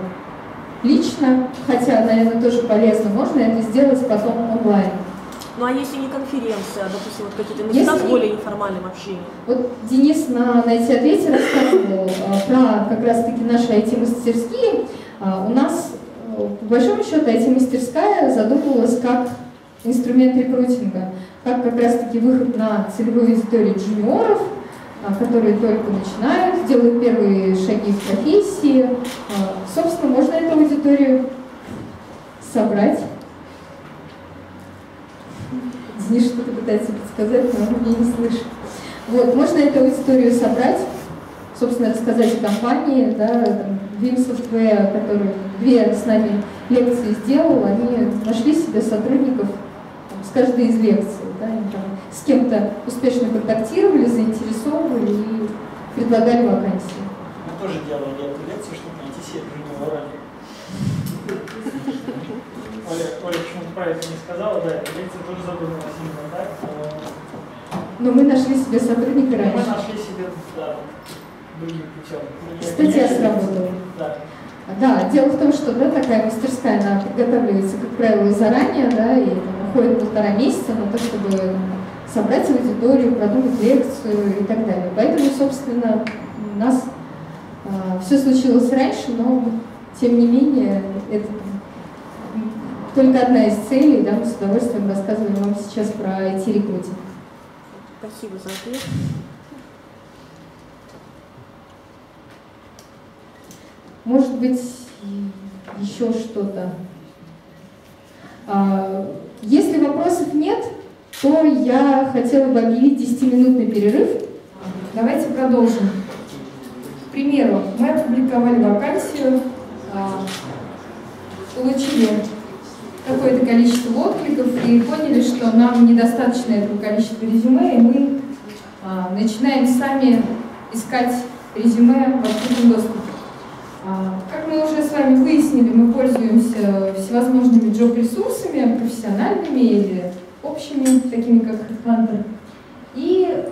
лично, хотя, наверное, тоже полезно. Можно это сделать потом онлайн. Ну а если не конференция, а, допустим, вот какие-то места если... с более неформальным общением? Вот Денис на «Найти ответе» рассказывал э, про как раз-таки наши ай ти-мастерские. Э, у нас по большому счету, ай ти-мастерская задумывалась как инструмент рекрутинга, как как раз-таки выход на целевую аудиторию джуниоров, которые только начинают, делают первые шаги в профессии. Собственно, можно эту аудиторию собрать. Денис что-то пытается подсказать, но он меня не слышит. Вот, можно эту аудиторию собрать, собственно, рассказать о компании, да, там, Vim Software, который две с нами лекции сделал, они нашли себе сотрудников там, с каждой из лекций, да, они там с кем-то успешно контактировали, заинтересовывали и предлагали вакансии. Мы тоже делали эту лекцию, чтобы найти себе джуниора. Оля, Оля почему-то про это не сказала, да, эта лекция тоже задумалась именно так. Но мы нашли себе сотрудника раньше. Мы нашли себе, да, другим путем. Статья сработала. Да. Да, дело в том, что да, такая мастерская, она подготавливается, как правило, заранее, да, и там, уходит полтора месяца на то, чтобы собрать аудиторию, продумать лекцию и так далее. Поэтому, собственно, у нас а, все случилось раньше, но, тем не менее, это только одна из целей, да, мы с удовольствием рассказываем вам сейчас про ай ти-рекрутинг. Спасибо за ответ. Может быть, еще что-то. Если вопросов нет, то я хотела бы объявить десятиминутный перерыв. Давайте продолжим. К примеру, мы опубликовали вакансию, получили какое-то количество откликов и поняли, что нам недостаточно этого количества резюме, и мы начинаем сами искать резюме в открытом доступе. Как мы уже с вами выяснили, мы пользуемся всевозможными джоб-ресурсами, профессиональными или общими, такими как HeadHunter. И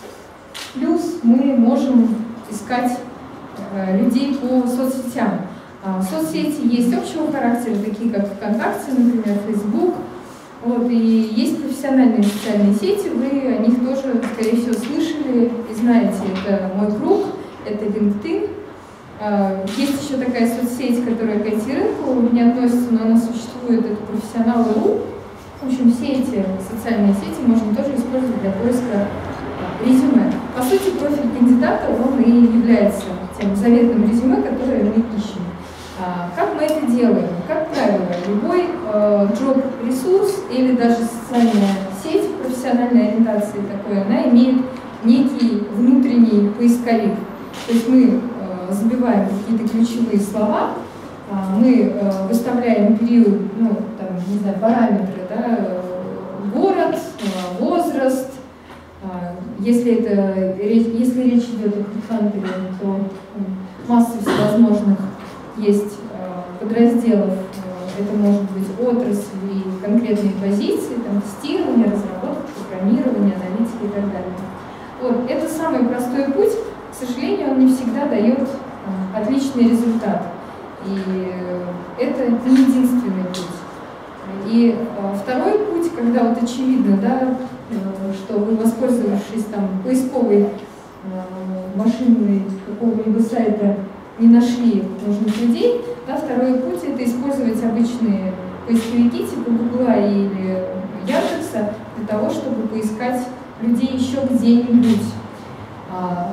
плюс мы можем искать людей по соцсетям. А, соцсети есть общего характера, такие как ВКонтакте, например, Facebook. Вот, и есть профессиональные социальные сети, вы о них тоже, скорее всего, слышали и знаете. Это «Мой круг», это LinkedIn. А, есть еще такая соцсеть, которая к ай ти-рынку не относится, но она существует, это «Профессионалы точка ру». В общем, все эти социальные сети можно тоже использовать для поиска резюме. По сути, профиль кандидата, он и является тем заветным резюме, которое мы ищем. А, как мы это делаем? Как правило, любой э, джоб-ресурс или даже социальная сеть профессиональной ориентации такой, она имеет некий внутренний поисковик. То есть мы э, забиваем какие-то ключевые слова, э, мы э, выставляем период, ну, там, не знаю, параметры, да, э, город, э, возраст. Э, если, это, если речь идет о хедхантере, то э, масса всевозможных есть э, подразделов, э, это может быть отрасль и конкретные позиции, там, тестирование, разработка, программирование, аналитика и так далее. Вот, это самый простой путь, к сожалению, он не всегда дает э, отличный результат. И э, это не единственный путь. И э, второй путь, когда вот очевидно, да, э, что вы, воспользовавшись там поисковой э, машиной какого-либо сайта, не нашли нужных людей, да, второй путь — это использовать обычные поисковики типа Гугла или Яндекса для того, чтобы поискать людей еще где-нибудь. А,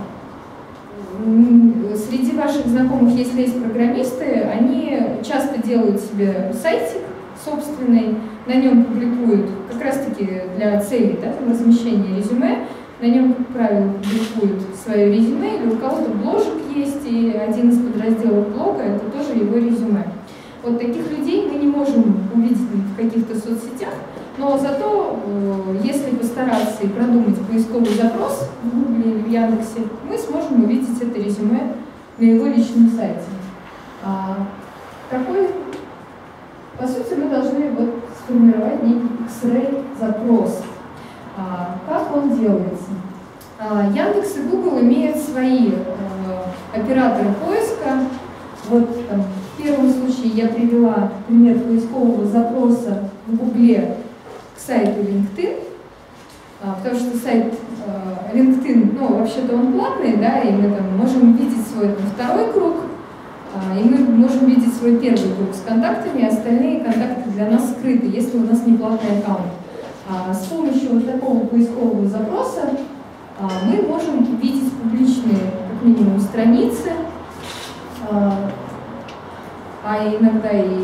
среди ваших знакомых, если есть программисты, они часто делают себе сайтик собственный, на нем публикуют, как раз-таки для целей, да, там, размещения резюме, на нем, как правило, публикуют свое резюме, или у кого-то бложек есть, и один из подразделов блога — это тоже его резюме. Вот таких людей мы не можем увидеть в каких-то соцсетях, но зато, если постараться и продумать поисковый запрос в Гугле или в Яндексе, мы сможем увидеть это резюме на его личном сайте. А какой, по сути, мы должны вот сформировать некий икс-рэй запрос. А, как он делается? А, Яндекс и Google имеют свои а, операторы поиска. Вот там, в первом случае я привела пример поискового запроса в Гугле к сайту LinkedIn, а, потому что сайт а, LinkedIn, ну, вообще-то он платный, да, и мы там можем видеть свой там, второй круг, а, и мы можем видеть свой первый круг с контактами, а остальные контакты для нас скрыты, если у нас не платный аккаунт. А, с помощью вот такого поискового запроса а, мы можем видеть публичные, как минимум, страницы, а, а иногда и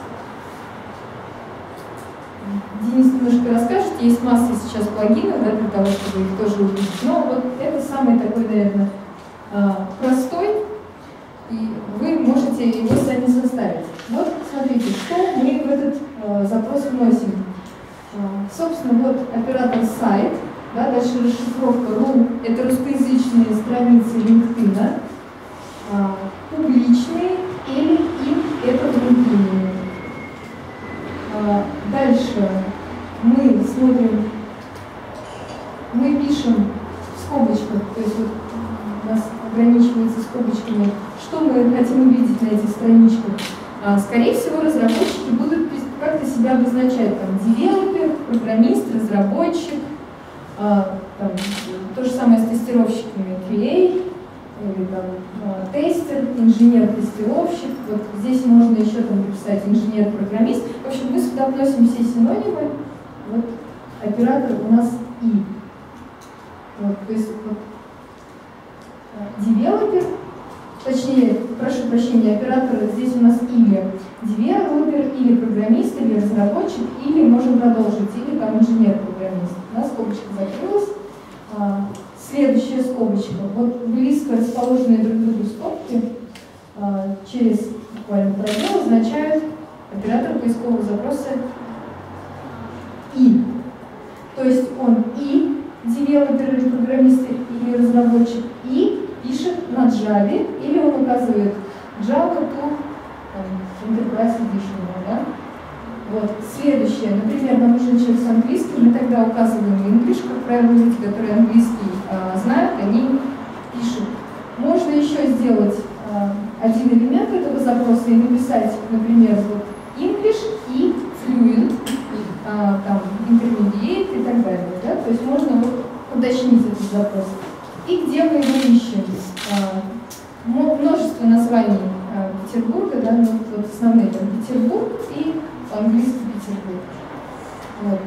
Денис немножко расскажет, есть масса сейчас плагинов, да, для того, чтобы их тоже увидеть. Но вот это самый такой, наверное, простой, и вы можете его сами составить. Вот смотрите, что мы в этот запрос вносим. Собственно, вот оператор сайт, да, дальше расшифровка ру, это русскоязычные страницы LinkedIn, а, публичные или им это внутренние. А, дальше мы смотрим, мы пишем в скобочках, то есть вот у нас ограничивается скобочками, что мы хотим увидеть на этих страничках. А, скорее всего, разработчики будут как-то себя обозначать, там, девелопер, программист, разработчик, а, там, то же самое с тестировщиками, кью эй, или там, а, тестер, инженер-тестировщик, вот здесь можно еще там написать инженер-программист. В общем, мы сюда вносим все синонимы, вот оператор у нас и. Вот, то есть вот, девелопер, точнее, прошу прощения, оператор здесь у нас или девелопер, или программист, или разработчик, или можем продолжить, или там инженер-программист. У нас скобочка закрылась. А, следующая скобочка. Вот близко расположенные друг к другу скобки а, через буквально пробел означают оператор поискового запроса и. То есть он и девелопер, или программист, или разработчик, и пишет на Java, или он указывает Java to Enterprise Edition. Да? Вот. Следующее. Например, нам нужен человек с английским, мы тогда указываем English, как правило, люди, которые английский а, знают, они пишут. Можно еще сделать а, один один элемент этого запроса и написать, например, вот English и Fluent, а, там, Intermediate и так далее. Да? То есть можно вот уточнить этот запрос. И где мы его ищем? А, множество названий а, Петербурга, да, ну, вот основные там Петербург и по-английски Петербург. Вот.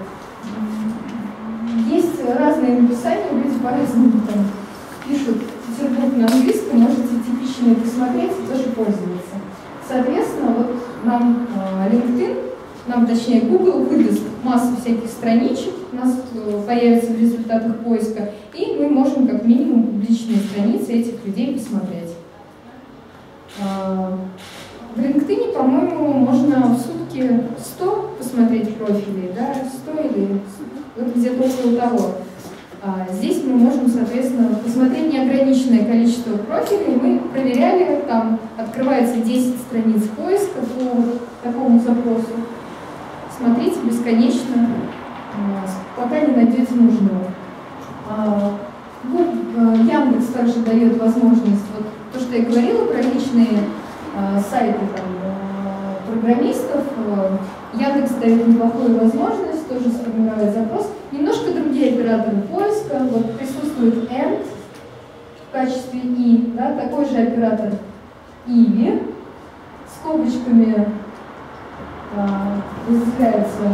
Есть разные написания, люди по-разному там пишут Петербург на английском, можете типичные посмотреть и тоже пользоваться. Соответственно, вот нам э, LinkedIn, нам точнее Google выдаст массу всяких страничек, у нас э, появится в результатах поиска, и мы можем как минимум публичные страницы этих людей посмотреть. Э, в LinkedIn, по-моему, можно в сутки сто посмотреть профилей, да, сто или вот где-то около того. А здесь мы можем, соответственно, посмотреть неограниченное количество профилей. Мы проверяли, там открывается десять страниц поиска по такому запросу. Смотрите бесконечно, пока не найдете нужного. Яндекс также дает возможность, вот то, что я говорила про личные сайты там, программистов, Яндекс дает неплохую возможность тоже сформировать запрос. Немножко другие операторы поиска. Вот присутствует and в качестве и, да, такой же оператор иви. Скобочками а, разделяются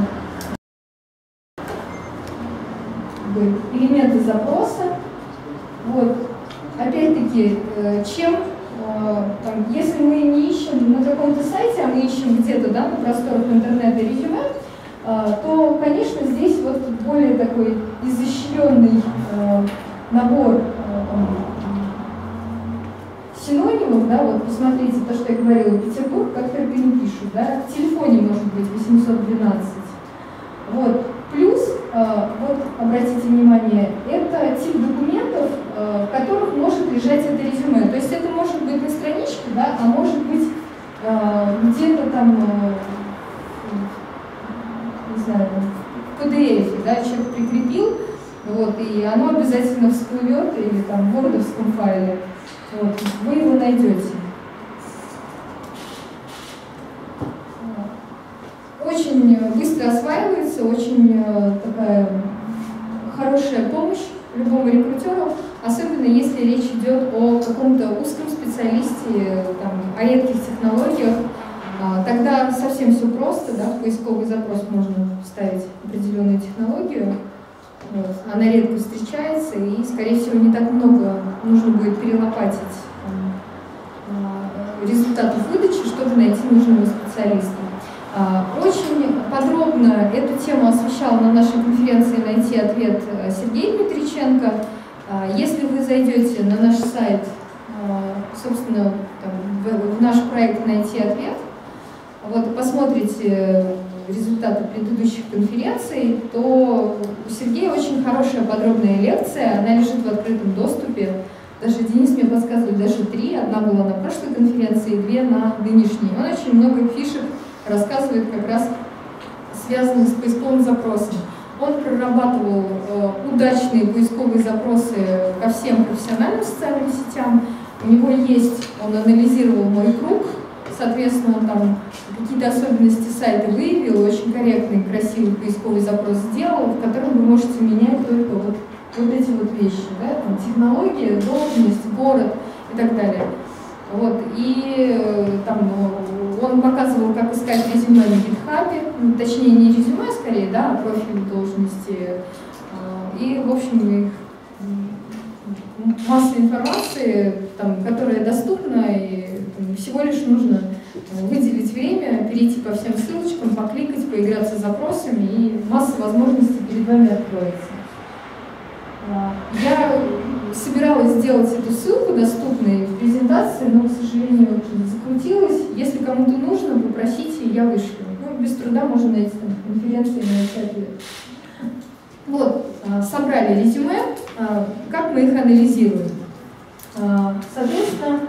элементы запроса. Вот. Опять-таки, чем там, если мы не ищем на каком-то сайте, а мы ищем где-то, да, на просторах интернета резюме, то, конечно, здесь вот более такой изощренный набор синонимов, да, вот посмотрите то, что я говорила, Петербург, как только не пишут, да, в телефоне может быть восемьсот двенадцать. Вот. Плюс, вот обратите внимание, это тип документов, в которых может лежать это резюме. То есть это может быть на страничке, да, а может быть где-то там, не знаю, в пи ди эф, да, человек прикрепил, вот, и оно обязательно всплывет, или там в вордовском файле, вот, вы его найдете. Очень быстро осваивается, очень такая хорошая помощь любому рекрутеру, особенно если речь идет о каком-то узком специалисте, там, о редких технологиях. Тогда совсем все просто, да, в поисковый запрос можно вставить определенную технологию. Вот. Она редко встречается, и, скорее всего, не так много нужно будет перелопатить там, результатов выдачи, чтобы найти нужного специалиста. Очень подробно эту тему освещал на нашей конференции «Найти ответ» Сергей Дмитриченко. Если вы зайдете на наш сайт, собственно, там, в наш проект «Найти ответ», вот, посмотрите результаты предыдущих конференций, то у Сергея очень хорошая подробная лекция, она лежит в открытом доступе. Даже Денис мне подсказывает, даже три. Одна была на прошлой конференции, две на нынешней. Он очень много фишек рассказывает как раз связанных с поисковым запросом. Он прорабатывал э, удачные поисковые запросы ко всем профессиональным социальным сетям. У него есть, он анализировал мой круг, соответственно, он там какие-то особенности сайта выявил, очень корректный, красивый поисковый запрос сделал, в котором вы можете менять только вот, вот эти вот вещи, да, там, технология, должность, город и так далее. Вот, и там он показывал, как искать резюме на GitHub, точнее не резюме скорее, да, а профиль должности. И, в общем, масса информации, там, которая доступна, и там, всего лишь нужно выделить время, перейти по всем ссылочкам, покликать, поиграться с запросами, и масса возможностей перед вами откроется. Я собиралась сделать эту ссылку доступной в презентации, но, к сожалению, закрутилась. Если кому-то нужно, попросите, я вышлю. Ну, без труда можно найти там конференции на ответ. Вот, собрали резюме, как мы их анализируем. Соответственно,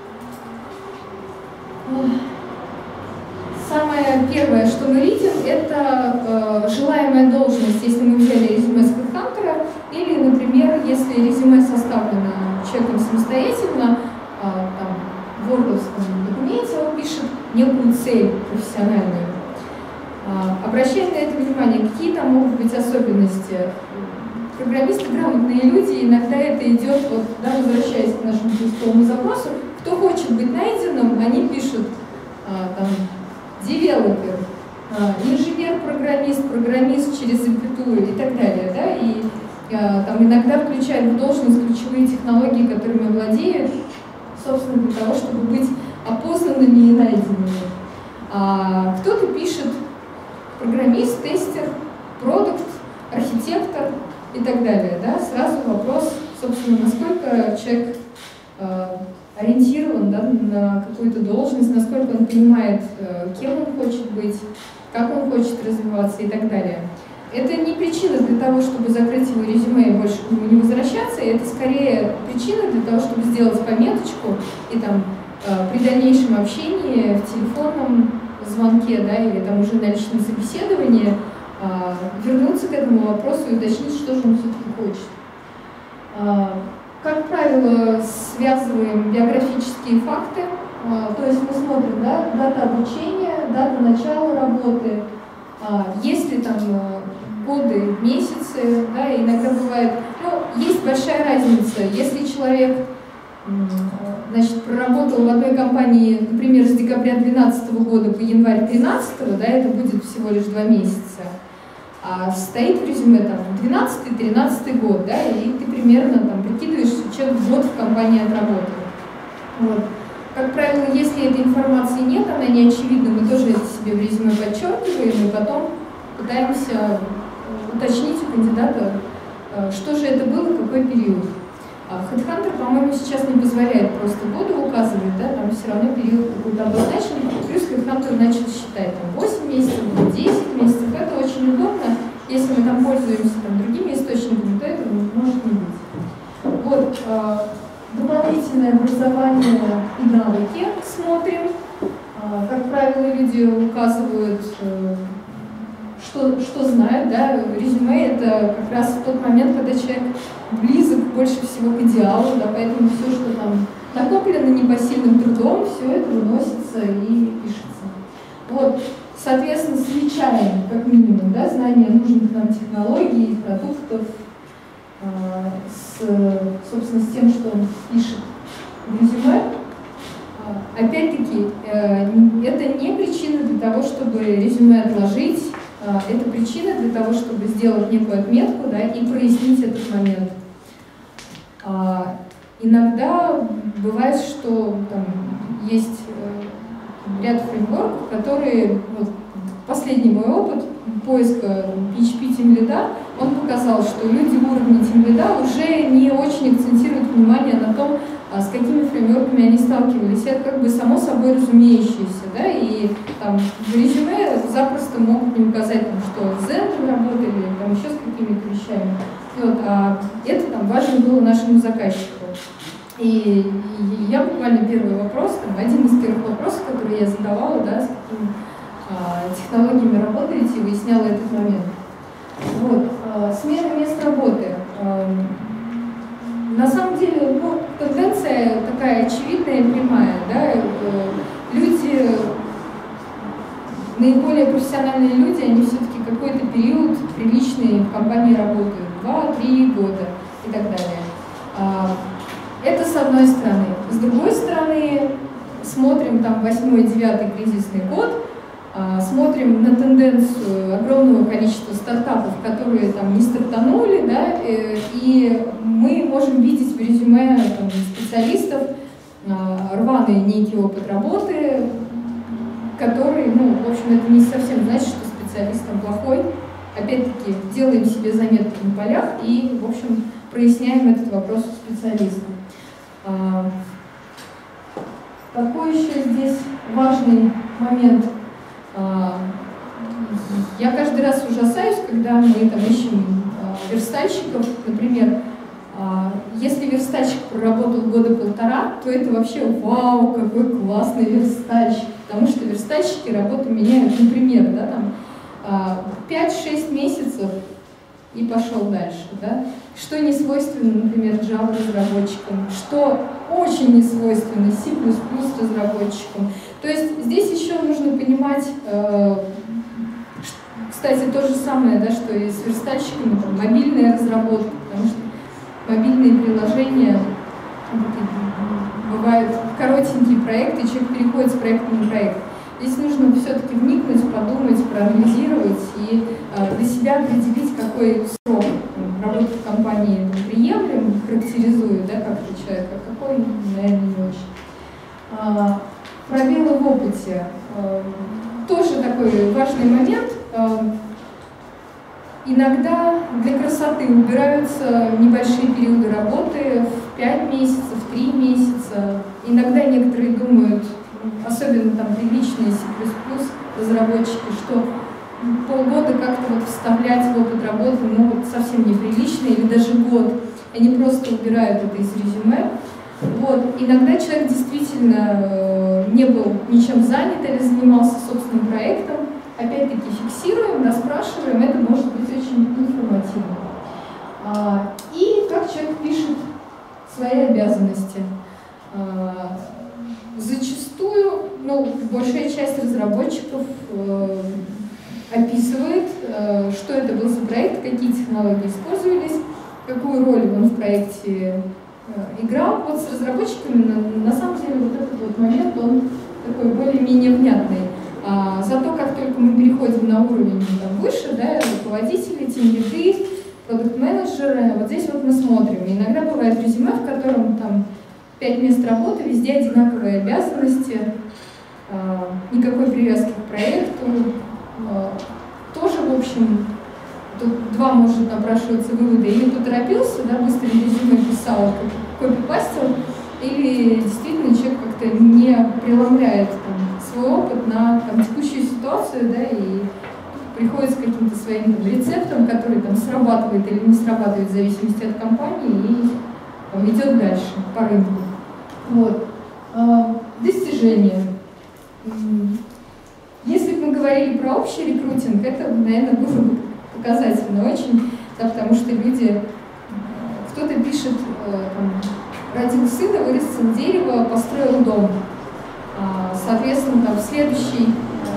самое первое, что мы видим, это желаемая должность, если мы взяли резюме с HeadHunter, или, например, если резюме составлено человеком самостоятельно, там, вордовском документе он пишет некую цель профессиональную. Обращая на это внимание, какие там могут быть особенности. Программисты грамотные люди, иногда это идет, вот, да, возвращаясь к нашему поисковому запросу, кто хочет быть найденным, они пишут там девелопер, инженер-программист, программист через запятую и так далее, да, и там иногда включают в должность ключевые технологии, которыми владеют, собственно, для того, чтобы быть опознанными и найденными. А кто-то пишет программист, тестер, продукт, архитектор и так далее, да, сразу вопрос, собственно, насколько человек э, ориентирован, да, на какую-то должность, насколько он понимает, э, кем он хочет быть, как он хочет развиваться и так далее. Это не причина для того, чтобы закрыть его резюме и больше к нему не возвращаться, это скорее причина для того, чтобы сделать пометочку и там э, при дальнейшем общении в телефонном звонке, да, или там уже на личном собеседовании э, вернуться к этому вопросу и уточнить, что же он все-таки хочет. Э, как правило, связываем биографические факты, э, то есть мы смотрим, да, дата обучения, дата начала работы, э, есть ли там э, годы, месяцы, да, иногда бывает, ну, есть большая разница, если человек, значит, проработал в одной компании, например, с декабря две тысячи двенадцатого года по январь две тысячи тринадцатого, да, это будет всего лишь два месяца, а стоит в резюме там двенадцатый-тринадцатый год, да, и ты примерно там прикидываешь, что человек год в компании отработал. Вот. Как правило, если этой информации нет, она не очевидна, мы тоже это себе в резюме подчеркиваем, и потом пытаемся уточнить у кандидата, что же это было, какой период. HeadHunter, по-моему, сейчас не позволяет просто годы указывать, да, там все равно период какой-то обозначен, плюс HeadHunter начал считать там восемь месяцев, десять месяцев, это очень удобно, если мы там пользуемся там другими источниками, то этого может не быть. Вот, э, дополнительное образование и навыки смотрим, э, как правило, люди указывают, э, Что, что знают, да, резюме — это как раз в тот момент, когда человек близок больше всего к идеалу, да, поэтому все, что там накоплено непосильным трудом, все это выносится и пишется. Вот, соответственно, сличаем, как минимум, да, знание нужных нам технологий, продуктов, э, с, собственно, с тем, что он пишет в резюме. Опять-таки, э, это не причина для того, чтобы резюме отложить. Это причина для того, чтобы сделать некую отметку, да, и прояснить этот момент. А, иногда бывает, что там есть э, ряд фреймворков, которые, вот, последний мой опыт поиска пи эйч пи тимлида, он показал, что люди уровня тимлида уже не очень акцентируют внимание на том, а, с какими фреймворками они сталкивались. Это как бы само собой разумеющееся, да, и там в резюме запросто могут не указать, там, что с Zen работали, там еще с какими-то вещами. Вот, а это там важно было нашему заказчику. И, и я буквально первый вопрос, там, один из первых вопросов, который я задавала, да, с какими а, технологиями работаете, и выясняла этот момент. Вот, а, смена мест работы. А, на самом деле, ну, тенденция такая очевидная и прямая, да, люди, наиболее профессиональные люди, они все-таки какой-то период приличный в компании работают, два-три года и так далее. Это с одной стороны. С другой стороны, смотрим там восьмой-девятый кризисный год, смотрим на тенденцию огромного количества стартапов, которые там не стартанули, да, и мы можем видеть в резюме там, специалистов рваный некий опыт работы, который, ну, в общем, это не совсем значит, что специалист там плохой. Опять-таки, делаем себе заметки на полях и, в общем, проясняем этот вопрос у специалиста. Какой еще здесь важный момент? Я каждый раз ужасаюсь, когда мы там ищем верстальщиков, например, если верстальщик проработал года полтора, то это вообще вау, какой классный верстальщик, потому что верстальщики работу меняют, например, да, там пять-шесть месяцев и пошел дальше, да. Что не свойственно, например, Java разработчикам, что очень не свойственно C++ разработчикам. То есть здесь еще нужно понимать, э, кстати, то же самое, да, что и с верстальщиками, там, мобильная разработка, потому что мобильные приложения бывают коротенькие проекты, человек переходит с проекта на проект. Здесь нужно все-таки вникнуть, подумать, проанализировать и э, для себя определить, какой срок работы в компании приемлем, характеризует, да, как-то человека, а какой, наверное, не очень. А, пробелы в опыте. А, тоже такой важный момент. А, иногда для красоты убираются небольшие периоды работы в пять месяцев, в три месяца. Иногда некоторые думают, особенно там приличные C++ разработчики, что полгода как-то вот вставлять в опыт работы могут совсем неприлично, или даже год. Они просто убирают это из резюме. Вот. Иногда человек действительно э, не был ничем занят или занимался собственным проектом. Опять-таки фиксируем, расспрашиваем, это может быть очень информативно. А, и как человек пишет свои обязанности. А, зачастую, ну, большая часть разработчиков э, описывает, э, что это был за проект, какие технологии использовались, какую роль он в проекте э, играл. Вот с разработчиками на, на самом деле вот этот вот момент, он такой более-менее внятный. А, зато как только мы переходим на уровень там, выше, да, руководители, тимлиды, продукт-менеджеры, вот здесь вот мы смотрим. И иногда бывает резюме, в котором там пять мест работы, везде одинаковые обязанности, а, никакой привязки к проекту. А, тоже, в общем, тут два может напрашиваться вывода. Или кто торопился, да, быстро резюме писал, копипастил, или действительно человек как-то не преломляет там, свой опыт на там, текущую ситуацию, да, и приходит с каким-то своим там, рецептом, который там срабатывает или не срабатывает в зависимости от компании, и там, идет дальше по рынку. Вот. А, достижения. Если бы мы говорили про общий рекрутинг, это, наверное, было бы показательно очень, да, потому что люди, кто-то пишет, там, родил сына, вырастил дерево, построил дом. Соответственно, там, в следующий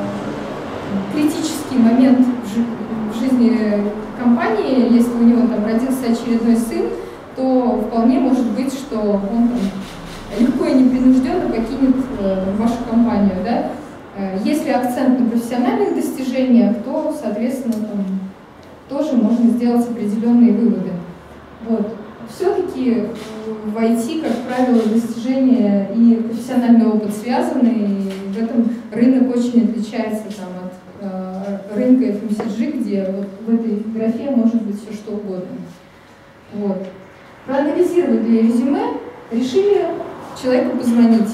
критический момент в жизни компании, если у него там родился очередной сын, то вполне может быть, что он там, легко и непринужденно покинет вашу компанию. Да? Если акцент на профессиональных достижениях, то, соответственно, там, тоже можно сделать определенные выводы. Вот. Все-таки в ай ти, как правило, достижения и профессиональный опыт связаны, и в этом рынок очень отличается там, от э, рынка эф эм си джи, где вот в этой графе может быть все что угодно. Вот. Проанализировать для резюме, решили человеку позвонить.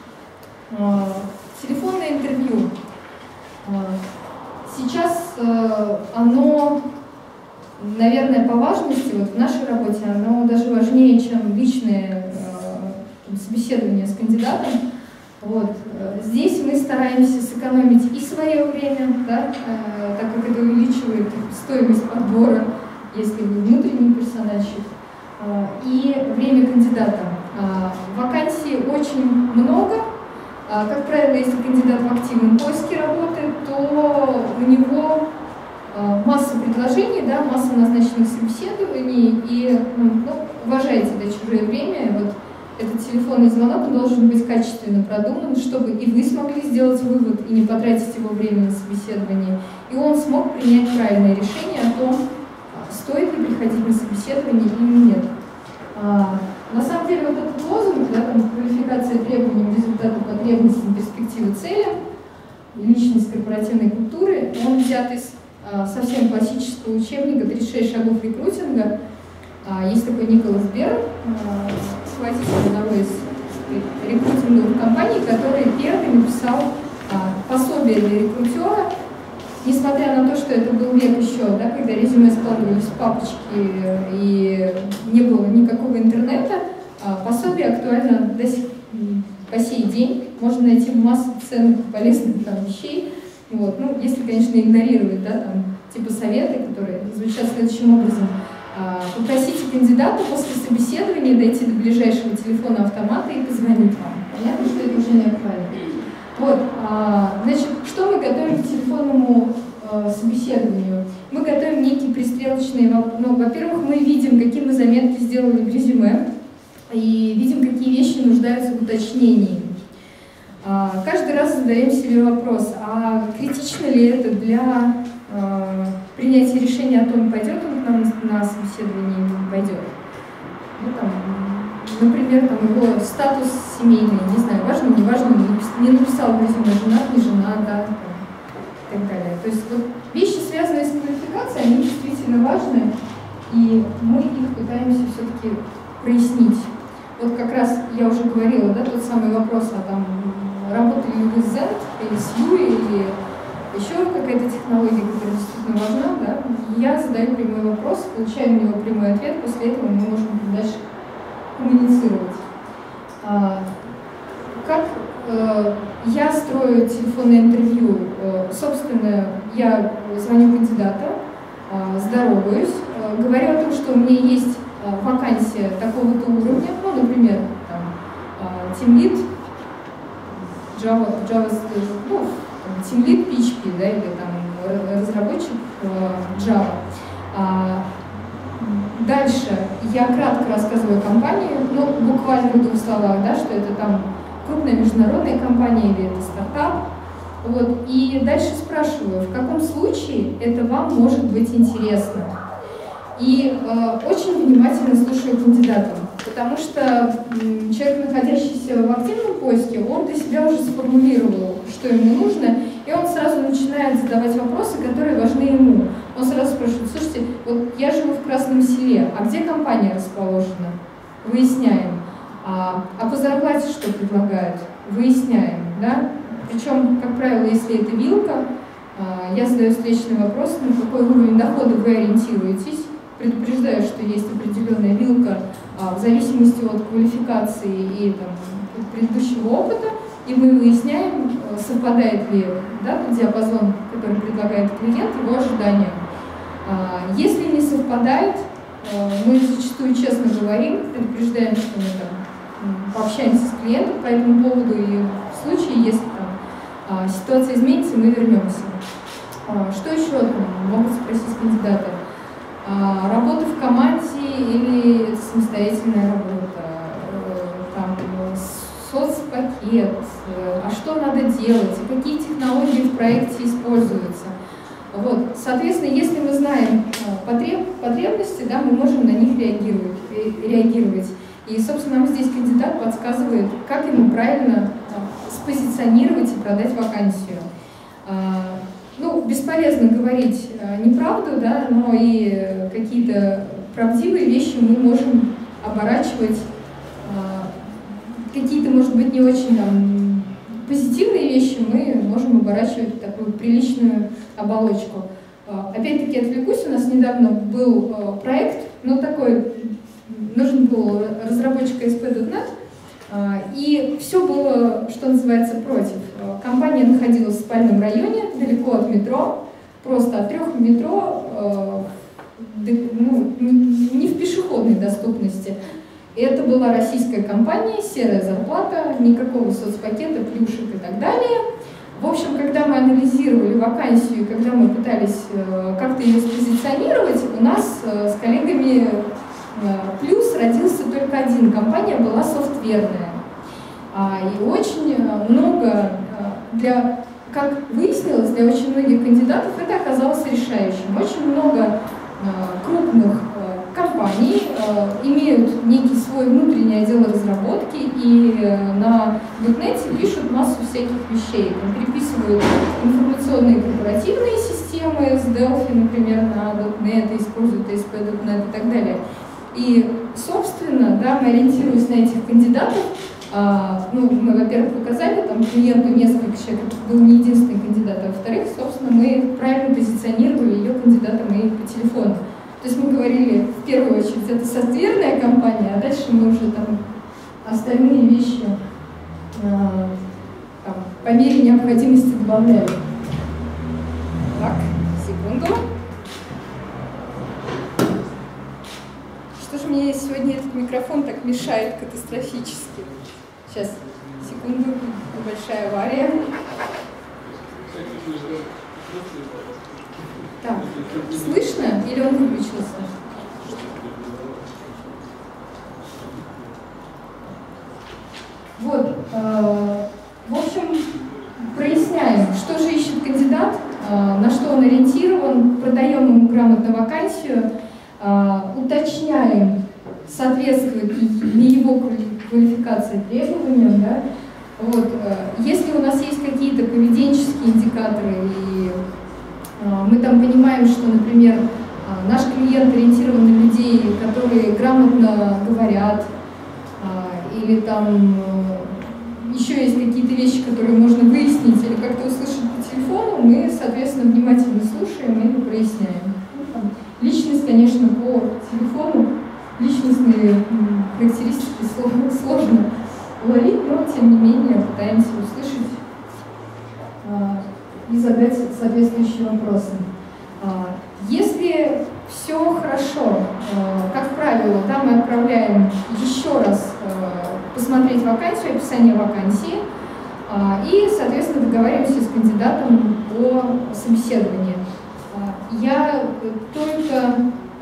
Э, телефонное интервью. Э, сейчас э, оно... Наверное, по важности вот в нашей работе оно даже важнее, чем личное э, собеседование с кандидатом. Вот. Здесь мы стараемся сэкономить и свое время, да, э, так как это увеличивает стоимость подбора, если вы внутренний персональщик, э, и время кандидата. Э, вакансий очень много. Э, как правило, если кандидат в активном поиске работает, то у него масса предложений, да, масса назначенных собеседований, и ну, уважайте да, чужое время. Вот этот телефонный звонок должен быть качественно продуман, чтобы и вы смогли сделать вывод и не потратить его время на собеседование, и он смог принять правильное решение о том, стоит ли приходить на собеседование или нет. А, на самом деле вот этот лозунг, да, там, квалификация требований, результаты потребностям, перспективы, цели, личность корпоративной культуры, он взят из совсем классического учебника «тридцать шесть шагов рекрутинга». Есть такой Николас Берн, руководитель одного из рекрутинговых компаний, который первый написал пособие для рекрутера. Несмотря на то, что это был век еще, да, когда резюме складывались в папочки и не было никакого интернета, пособие актуально до сих, по сей день. Можно найти массу ценных полезных там, вещей. Вот. Ну, если, конечно, игнорировать, да, там, типа советы, которые звучат следующим образом. Попросите кандидата после собеседования дойти до ближайшего телефона автомата и позвонить вам. Понятно, что это уже не актуально. Вот, значит, что мы готовим к телефонному собеседованию? Мы готовим некие пристрелочные вопросы. Ну, во-первых, мы видим, какие мы заметки сделали в резюме, и видим, какие вещи нуждаются в уточнении. Каждый раз задаем себе вопрос, а критично ли это для принятия решения о том, пойдет он к нам на собеседование или не пойдет. Ну, там, например, там, его статус семейный, не знаю, важно, не важно, не написал в резюме, женат, не женат, да, и так далее. То есть вот, вещи, связанные с квалификацией, они действительно важны, и мы их пытаемся все-таки прояснить. Вот как раз я уже говорила, да, тот самый вопрос, а там, работали ли вы с зет или с ю, или еще какая-то технология, которая действительно важна, да, я задаю прямой вопрос, получаю на него прямой ответ, после этого мы можем дальше коммуницировать. А, как э, я строю телефонное интервью? Э, собственно, я звоню кандидату, э, здороваюсь, э, говорю о том, что у меня есть э, вакансия такого-то уровня, ну, например, там, э, Team Lead, Java, Java, ну, Team Lead пи эйч пи, да, или там разработчик Java. А, дальше я кратко рассказываю о компании, ну, буквально в двух словах, да, что это там крупная международная компания или это стартап. Вот, и дальше спрашиваю, в каком случае это вам может быть интересно. И э, очень внимательно слушаю кандидатов, потому что м, человек, находящийся в активном поиске, он для себя уже сформулировал, что ему нужно, и он сразу начинает задавать вопросы, которые важны ему. Он сразу спрашивает: слушайте, вот я живу в Красном Селе, а где компания расположена? Выясняем. А, а по зарплате что предлагают? Выясняем. Да? Причем, как правило, если это вилка, а, я задаю встречный вопрос, на какой уровень дохода вы ориентируетесь. Предупреждаю, что есть определенная вилка а, в зависимости от квалификации и там, предыдущего опыта, и мы выясняем, совпадает ли, да, тот диапазон, который предлагает клиент, его ожиданиям. А, если не совпадает, а, мы зачастую честно говорим, предупреждаем, что мы там пообщаемся с клиентом по этому поводу, и в случае, если там, а, ситуация изменится, мы вернемся. А, что еще там, могут спросить кандидаты? А, работа в команде или это самостоятельная работа, там, соцпакет, а что надо делать, какие технологии в проекте используются. Вот. Соответственно, если мы знаем потреб, потребности, да, мы можем на них реагировать, реагировать. И, собственно, нам здесь кандидат подсказывает, как ему правильно спозиционировать и продать вакансию. Ну, бесполезно говорить неправду, да, но и какие-то правдивые вещи мы можем оборачивать, какие-то, может быть, не очень там, позитивные вещи мы можем оборачивать в такую приличную оболочку. Опять-таки отвлекусь, у нас недавно был проект, ну такой, нужен был разработчик эй эс пи точка нет, и все было, что называется, против. Компания находилась в спальном районе, далеко от метро, просто от трех метро, ну, не в пешеходной доступности. Это была российская компания, серая зарплата, никакого соцпакета, плюшек и так далее. В общем, когда мы анализировали вакансию, когда мы пытались как-то ее спозиционировать, у нас с коллегами плюс родился только один. Компания была софтверная. И очень много, для, как выяснилось, для очень многих кандидатов это оказалось решающим. Очень много крупных компаний имеют некий свой внутренний отдел разработки и на .нет пишут массу всяких вещей. Там переписывают информационные корпоративные системы с Delphi, например, на .нет, используют эй эс пи точка нет и так далее. И, собственно, да, мы ориентируясь на этих кандидатов, а, ну, мы, во-первых, показали там клиенту несколько человек, это был не единственный кандидат, а во-вторых, собственно, мы правильно позиционировали ее кандидатом и по телефону. То есть мы говорили, в первую очередь, это софтверная компания, а дальше мы уже там остальные вещи а, там, по мере необходимости добавляли. Так, секунду. сегодня этот микрофон так мешает катастрофически. Сейчас, секунду, небольшая авария. Так, слышно или он выключился? Вот, э, в общем, проясняем, что же ищет кандидат, э, на что он ориентирован, продаем ему грамотно вакансию, э, уточняем, соответствует ли его квалификация требованиям, да? Вот, э, если у нас есть какие-то поведенческие индикаторы, и э, мы там понимаем, что, например, э, наш клиент ориентирован на людей, которые грамотно говорят, э, или там э, еще есть какие-то вещи, которые можно выяснить или как-то услышать по телефону, мы, соответственно, внимательно слушаем и проясняем. Ну, там, личность, конечно, по телефону, личностные характеристики сложно уловить, но, тем не менее, пытаемся услышать а, и задать соответствующие вопросы. А, если все хорошо, а, как правило, да, мы отправляем еще раз а, посмотреть вакансию, описание вакансии, а, и, соответственно, договариваемся с кандидатом о собеседовании. А, я только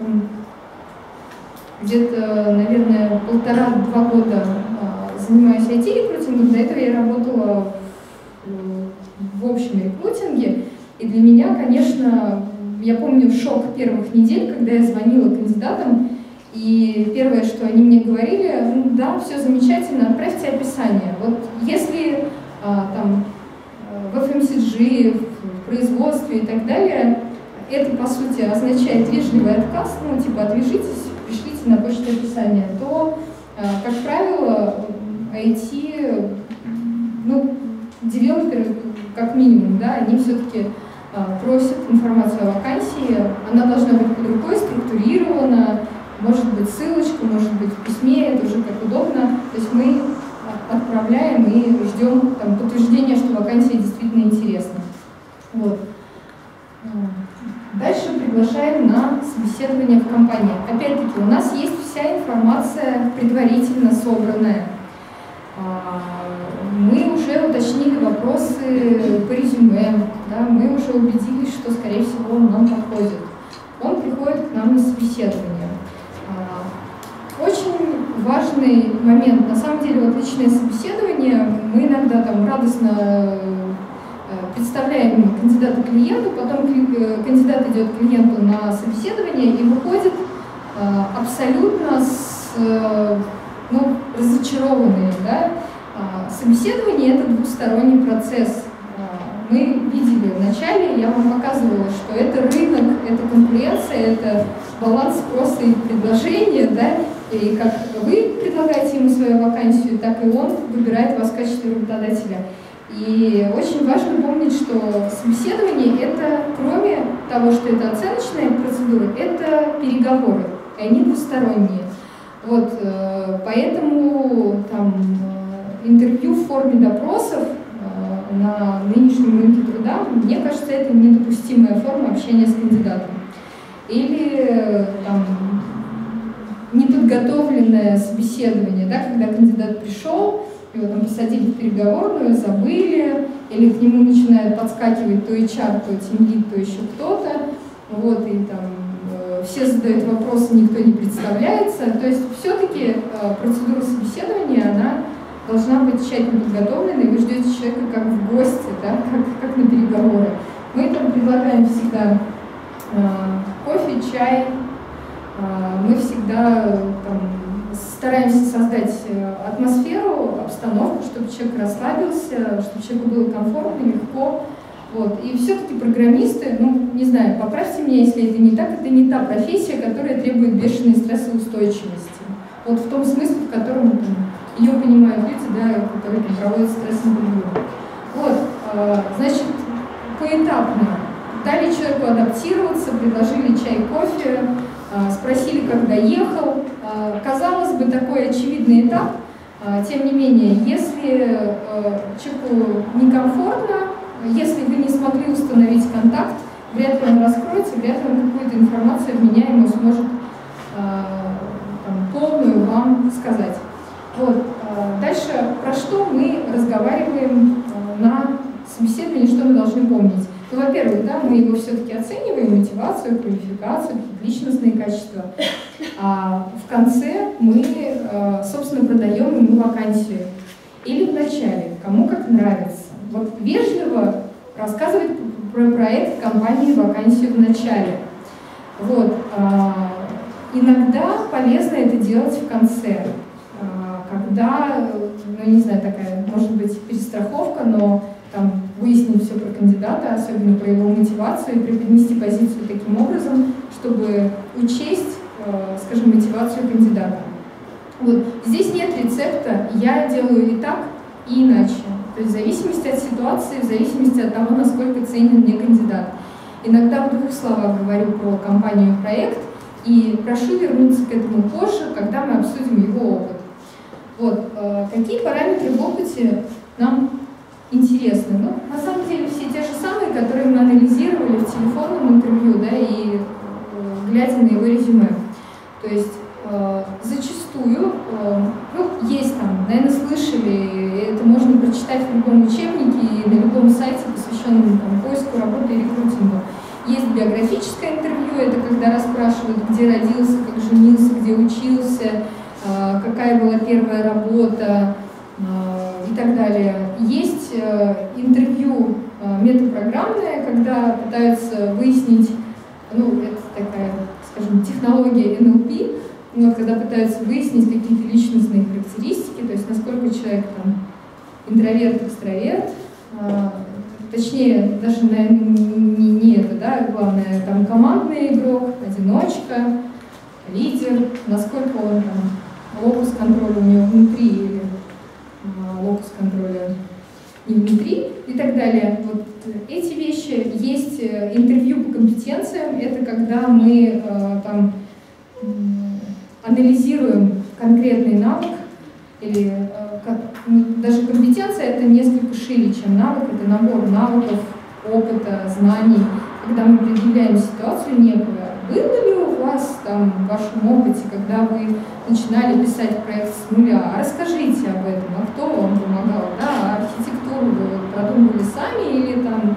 где-то, наверное, полтора-два года занимаюсь ай ти-рекрутингом, до этого я работала в общем рекрутинге, и для меня, конечно, я помню шок первых недель, когда я звонила кандидатам, и первое, что они мне говорили, ну да, все замечательно, отправьте описание. Вот если а, там в эф эм си джи, в производстве и так далее, это, по сути, означает вежливый отказ, ну, типа, отвяжитесь, пришлите на почту описание, то, а, как правило, ай ти, ну, девелоперы, как минимум, да, они все-таки а, просят информацию о вакансии, она должна быть под рукой, структурирована, может быть ссылочка, может быть в письме, это уже как удобно, то есть мы отправляем и ждем там подтверждения, что вакансия действительно интересна. Вот. Дальше приглашаем на собеседование в компании. Опять-таки, у нас есть вся информация предварительно собранная. Мы уже уточнили вопросы по резюме, да, мы уже убедились, что, скорее всего, он нам подходит. Он приходит к нам на собеседование. Очень важный момент. На самом деле, вот личное собеседование, мы иногда там радостно представляем кандидата клиенту, потом кандидат идет к клиенту на собеседование и выходит абсолютно с, ну, разочарованные. Да? Собеседование – это двусторонний процесс. Мы видели в начале, я вам показывала, что это рынок, это конкуренция, это баланс спроса и предложения, да? И как вы предлагаете ему свою вакансию, так и он выбирает вас в качестве работодателя. И очень важно помнить, что собеседование – это, кроме того, что это оценочная процедура, это переговоры, и они двусторонние. Вот, поэтому там интервью в форме допросов на нынешнем рынке труда, мне кажется, это недопустимая форма общения с кандидатом. Или там неподготовленное собеседование, да, когда кандидат пришел, его там посадили в переговорную, забыли, или к нему начинают подскакивать то эйч ар, то тимлид, то еще кто-то, вот, и там э, все задают вопросы, никто не представляется. То есть все-таки э, процедура собеседования, она должна быть тщательно подготовлена, и вы ждете человека как в гости, да, как, как на переговоры. Мы там предлагаем всегда э, кофе, чай, э, мы всегда там стараемся создать атмосферу, обстановку, чтобы человек расслабился, чтобы человеку было комфортно, легко. Вот. И все-таки программисты, ну, не знаю, поправьте меня, если это не так, это не та профессия, которая требует бешеной стрессоустойчивости. Вот в том смысле, в котором там, ее понимают люди, да, которые там, проводят стресс-интервью. Вот, э, значит, поэтапно дали человеку адаптироваться, предложили чай, кофе, спросили, когда ехал. Казалось бы, такой очевидный этап. Тем не менее, если человеку некомфортно, если вы не смогли установить контакт, вряд ли он раскроется, вряд ли он какую-то информацию вменяемую сможет там, полную вам сказать. Вот. Дальше, про что мы разговариваем на собеседовании, что мы должны помнить. Ну, во-первых, да, мы его все-таки оцениваем, мотивацию, квалификацию, личностные качества. А в конце мы, собственно, продаем ему вакансию. Или в начале, кому как нравится. Вот вежливо рассказывать про проект компании вакансию в начале. Вот. Иногда полезно это делать в конце, когда, ну не знаю, такая, может быть, перестраховка, но там выяснить все про кандидата, особенно про его мотивацию, и преподнести позицию таким образом, чтобы учесть, скажем, мотивацию кандидата. Вот. Здесь нет рецепта, я делаю и так, и иначе. То есть в зависимости от ситуации, в зависимости от того, насколько ценен мне кандидат. Иногда в двух словах говорю про компанию и проект, и прошу вернуться к этому позже, когда мы обсудим его опыт. Вот. Какие параметры в опыте нам интересны? Ну, на самом деле все те же самые, которые мы анализировали в телефонном интервью, да, и глядя на его резюме. То есть э, зачастую, э, ну, есть там, наверное, слышали, это можно прочитать в любом учебнике и на любом сайте, посвященном там, поиску работы и рекрутингу. Есть биографическое интервью, это когда расспрашивают, где родился, как женился, где учился, э, какая была первая работа, и так далее. Есть э, интервью э, метапрограммное, когда пытаются выяснить, ну, это такая, скажем, технология эн эл пи, вот, когда пытаются выяснить какие-то личностные характеристики, то есть насколько человек там интроверт, экстраверт, э, точнее, даже, наверное, не, не это, да, главное, там командный игрок, одиночка, лидер, насколько он там, локус контроля у него внутри или локус контроля и внутри, и так далее. Вот эти вещи. Есть интервью по компетенциям, это когда мы э, там, э, анализируем конкретный навык, или э, как, даже компетенция это несколько шире, чем навык, это набор навыков, опыта, знаний. Когда мы предъявляем ситуацию некую, было ли у вас там, в вашем опыте, когда вы начинали писать проект с нуля, расскажите об этом, а кто вам помогал, да, архитектуру вы продумывали сами или там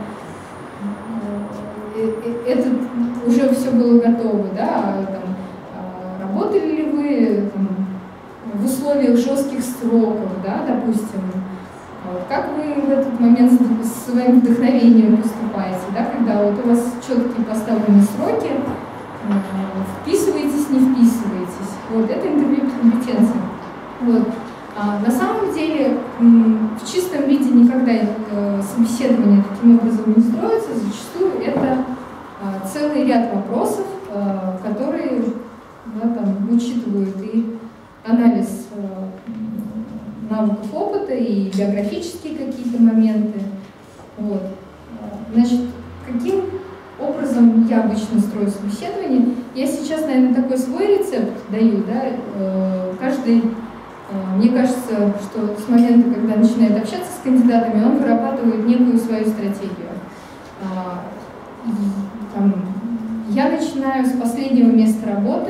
это уже все было готово, да, там, работали ли вы там, в условиях жестких сроков, да, допустим, как вы в этот момент с своим вдохновением поступаете, да, когда вот у вас четкие поставлены сроки, вписываетесь, не вписываетесь. Вот, это интервью по компетенциям. Вот. А на самом деле в чистом виде никогда э, собеседование таким образом не строится, зачастую это э, целый ряд вопросов, э, которые да, там, учитывают и анализ э, навыков опыта, и биографические какие-то моменты. Вот. Значит, каким образом я обычно строю собеседование? Я сейчас, наверное, такой свой рецепт даю, да, э, каждый. Мне кажется, что с момента, когда начинает общаться с кандидатами, он вырабатывает некую свою стратегию. Там, я начинаю с последнего места работы.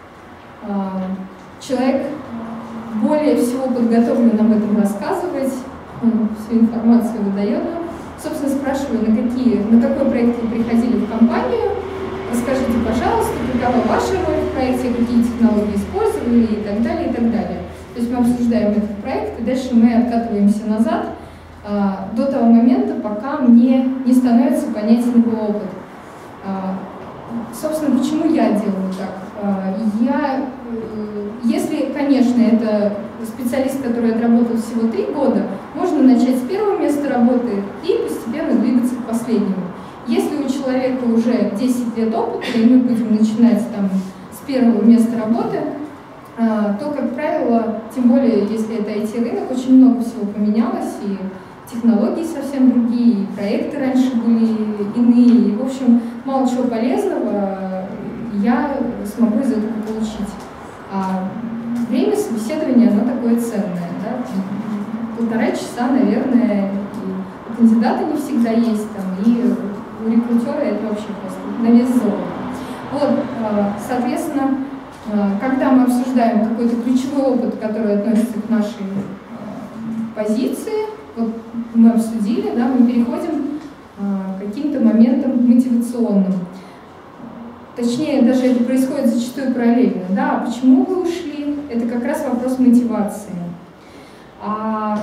Человек более всего подготовлен об этом рассказывать, он всю информацию выдает нам. Собственно, спрашиваю, на, какие, на какой проект вы приходили в компанию, расскажите, пожалуйста, какова ваша роль в проекте, какие технологии использовали и так далее, и так далее. То есть мы обсуждаем этот проект, и дальше мы откатываемся назад а, до того момента, пока мне не становится понятен его опыт. А, собственно, почему я делаю так? А, я, если, конечно, это специалист, который отработал всего три года, можно начать с первого места работы и постепенно двигаться к последнему. Если у человека уже десять лет опыта, и мы будем начинать там, с первого места работы, то, как правило, тем более, если это ай ти-рынок, очень много всего поменялось, и технологии совсем другие, и проекты раньше были иные, и, в общем, мало чего полезного я смогу из этого получить. А время собеседования, оно такое ценное, да? Полтора часа, наверное, и у кандидата не всегда есть, там, и у рекрутера это вообще просто на вес золота. Вот, соответственно, когда мы обсуждаем какой-то ключевой опыт, который относится к нашей позиции, вот мы обсудили, да, мы переходим к каким-то моментам мотивационным. Точнее, даже это происходит зачастую параллельно. Да, почему вы ушли? Это как раз вопрос мотивации. А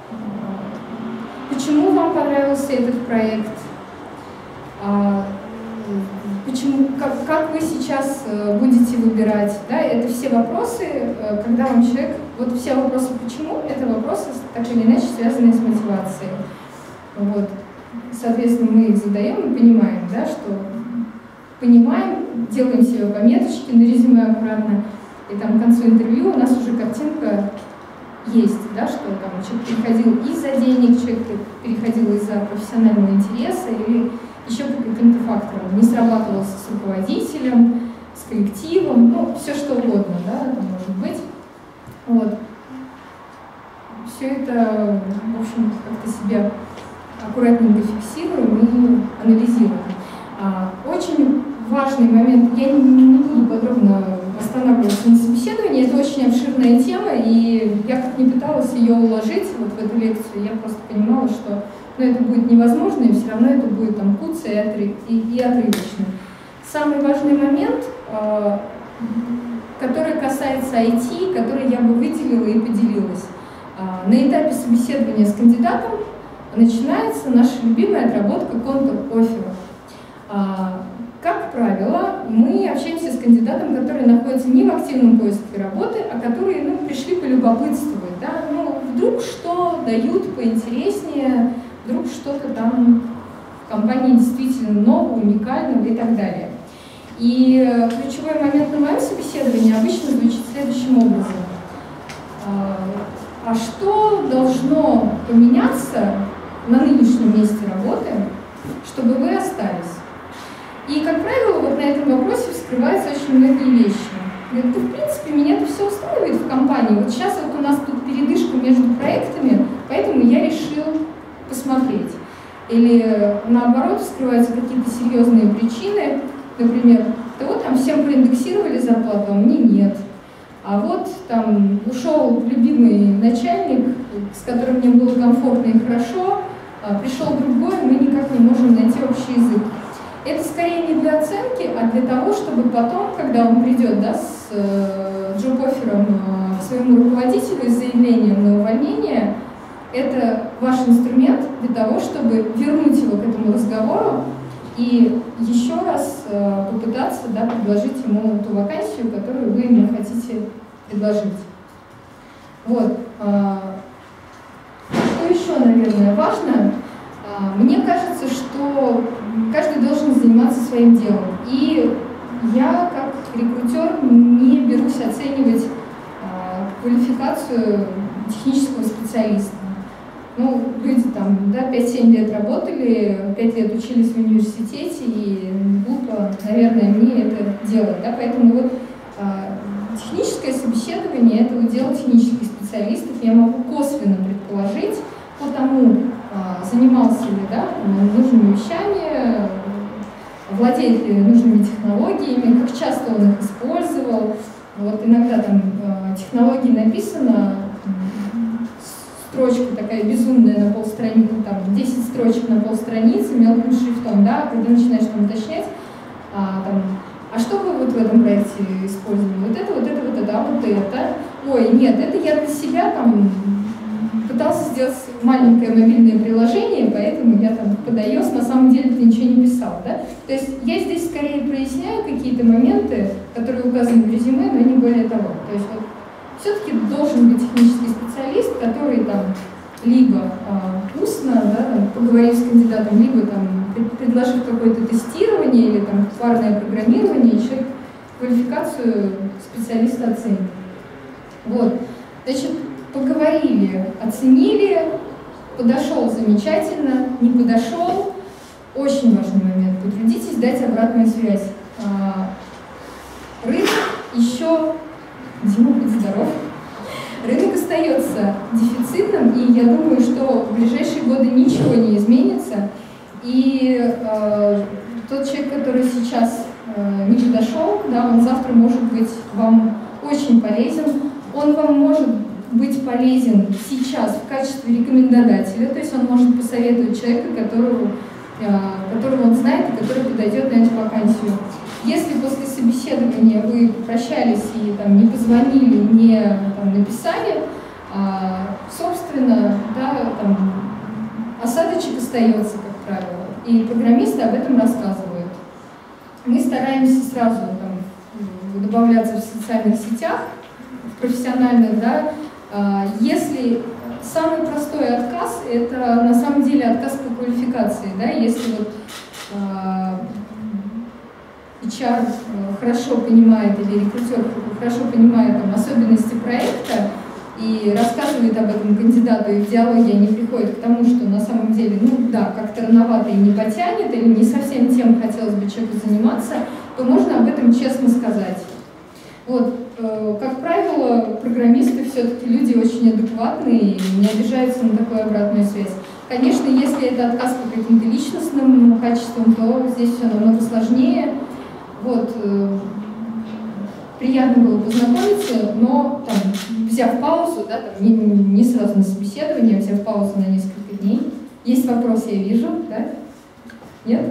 почему вам понравился этот проект? А почему, как, как вы сейчас будете выбирать? Да, это все вопросы, когда вам человек... Вот все вопросы «почему?» — это вопросы, так или иначе, связанные с мотивацией. Вот. Соответственно, мы их задаем и понимаем, да, что... Понимаем, делаем себе пометочки на резюме аккуратно, и там к концу интервью у нас уже картинка есть, да, что там человек переходил из-за денег, человек переходил из-за профессионального интереса или еще по каким-то факторам, не срабатывался с руководителем, с коллективом, ну, все что угодно, да, это может быть. Вот. Все это, в общем, как-то себя аккуратненько фиксируем и анализируем. Очень важный момент, я не буду подробно останавливаться на собеседовании, это очень обширная тема, и я как ни пыталась ее уложить вот в эту лекцию, я просто понимала, что ну, это будет невозможно, и все равно это будет там куца и, отрыв, и, и отрывочно. Самый важный момент, э, который касается ай ти, который я бы выделила и поделилась. Э, на этапе собеседования с кандидатом начинается наша любимая отработка контур-офферов. Как правило, мы общаемся с кандидатом, который находится не в активном поиске работы, а которые ну, пришли полюбопытствовать. Да? Ну, вдруг что дают поинтереснее, вдруг что-то там в компании действительно нового, уникального и так далее. И ключевой момент на моем собеседовании обычно звучит следующим образом. А что должно поменяться на нынешнем месте работы, чтобы вы остались? И, как правило, вот на этом вопросе вскрываются очень многие вещи. Говорят, да, в принципе, меня это все устраивает в компании. Вот сейчас вот у нас тут передышка между проектами, поэтому я решил посмотреть. Или, наоборот, вскрываются какие-то серьезные причины. Например, да вот там всем проиндексировали зарплату, а мне нет. А вот там ушел любимый начальник, с которым мне было комфортно и хорошо, пришел другой, мы никак не можем найти общий язык. Это скорее не для оценки, а для того, чтобы потом, когда он придет да, с э, джоб-оффером э, к своему руководителю с заявлением на увольнение, это ваш инструмент для того, чтобы вернуть его к этому разговору и еще раз э, попытаться да, предложить ему ту вакансию, которую вы ему хотите предложить. Вот. Э, что еще, наверное, важно? Э, мне кажется, что каждый должен заниматься своим делом. И я, как рекрутер, не берусь оценивать э, квалификацию технического специалиста. Ну, люди там, да, пять-семь лет работали, пять лет учились в университете, и глупо, наверное, мне это делать. Да? Поэтому вот э, техническое собеседование – это удел технических специалистов. Я могу косвенно предположить по тому, занимался ли да, нужными вещами, владеет ли нужными технологиями, как часто он их использовал. Вот иногда там технологии написано, строчка такая безумная на полстраницы, там десять строчек на полстраницы мелким шрифтом, да, когда начинаешь там уточнять, а, там, а что вы вот в этом проекте использовали? Вот это, вот это, вот это, а вот это. Ой, нет, это я для себя там пытался сделать маленькое мобильное приложение, поэтому я там под iOS на самом деле ничего не писал. Да? То есть я здесь скорее проясняю какие-то моменты, которые указаны в резюме, но не более того. То есть вот, все-таки должен быть технический специалист, который там либо э, устно да, там, поговорив с кандидатом, либо там, предложив какое-то тестирование или там, парное программирование, человек квалификацию специалиста оценит. Вот. Значит, поговорили, оценили, подошел замечательно, не подошел. Очень важный момент. Потрудитесь дать обратную связь. Рынок еще, Дима, будь здоров, рынок остается дефицитным, и я думаю, что в ближайшие годы ничего не изменится. И э, тот человек, который сейчас э, не подошел, да, он завтра может быть вам очень полезен. Он вам может быть полезен сейчас в качестве рекомендодателя, то есть он может посоветовать человека, которого, э, которого он знает и который подойдет на эту вакансию. Если после собеседования вы прощались и там, не позвонили, не там, написали, а, собственно, да, там, осадочек остается, как правило, и программисты об этом рассказывают. Мы стараемся сразу там, добавляться в социальных сетях, в профессиональных, да. А, если самый простой отказ, это на самом деле отказ по квалификации, да, если вот а, эйч ар хорошо понимает, или рекрутер хорошо понимает там, особенности проекта и рассказывает об этом кандидату, и в диалоге они приходят к тому, что на самом деле, ну да, как-то рановато и не потянет, или не совсем тем хотелось бы человеку заниматься, то можно об этом честно сказать. Вот, э, как правило, программисты все-таки люди очень адекватные и не обижаются на такую обратную связь. Конечно, если это отказ по каким-то личностным качествам, то здесь все намного сложнее. Вот, э, приятно было познакомиться, но там, взяв паузу, да, там, не, не сразу на собеседование, взяв паузу на несколько дней. Есть вопрос, я вижу, да? Нет?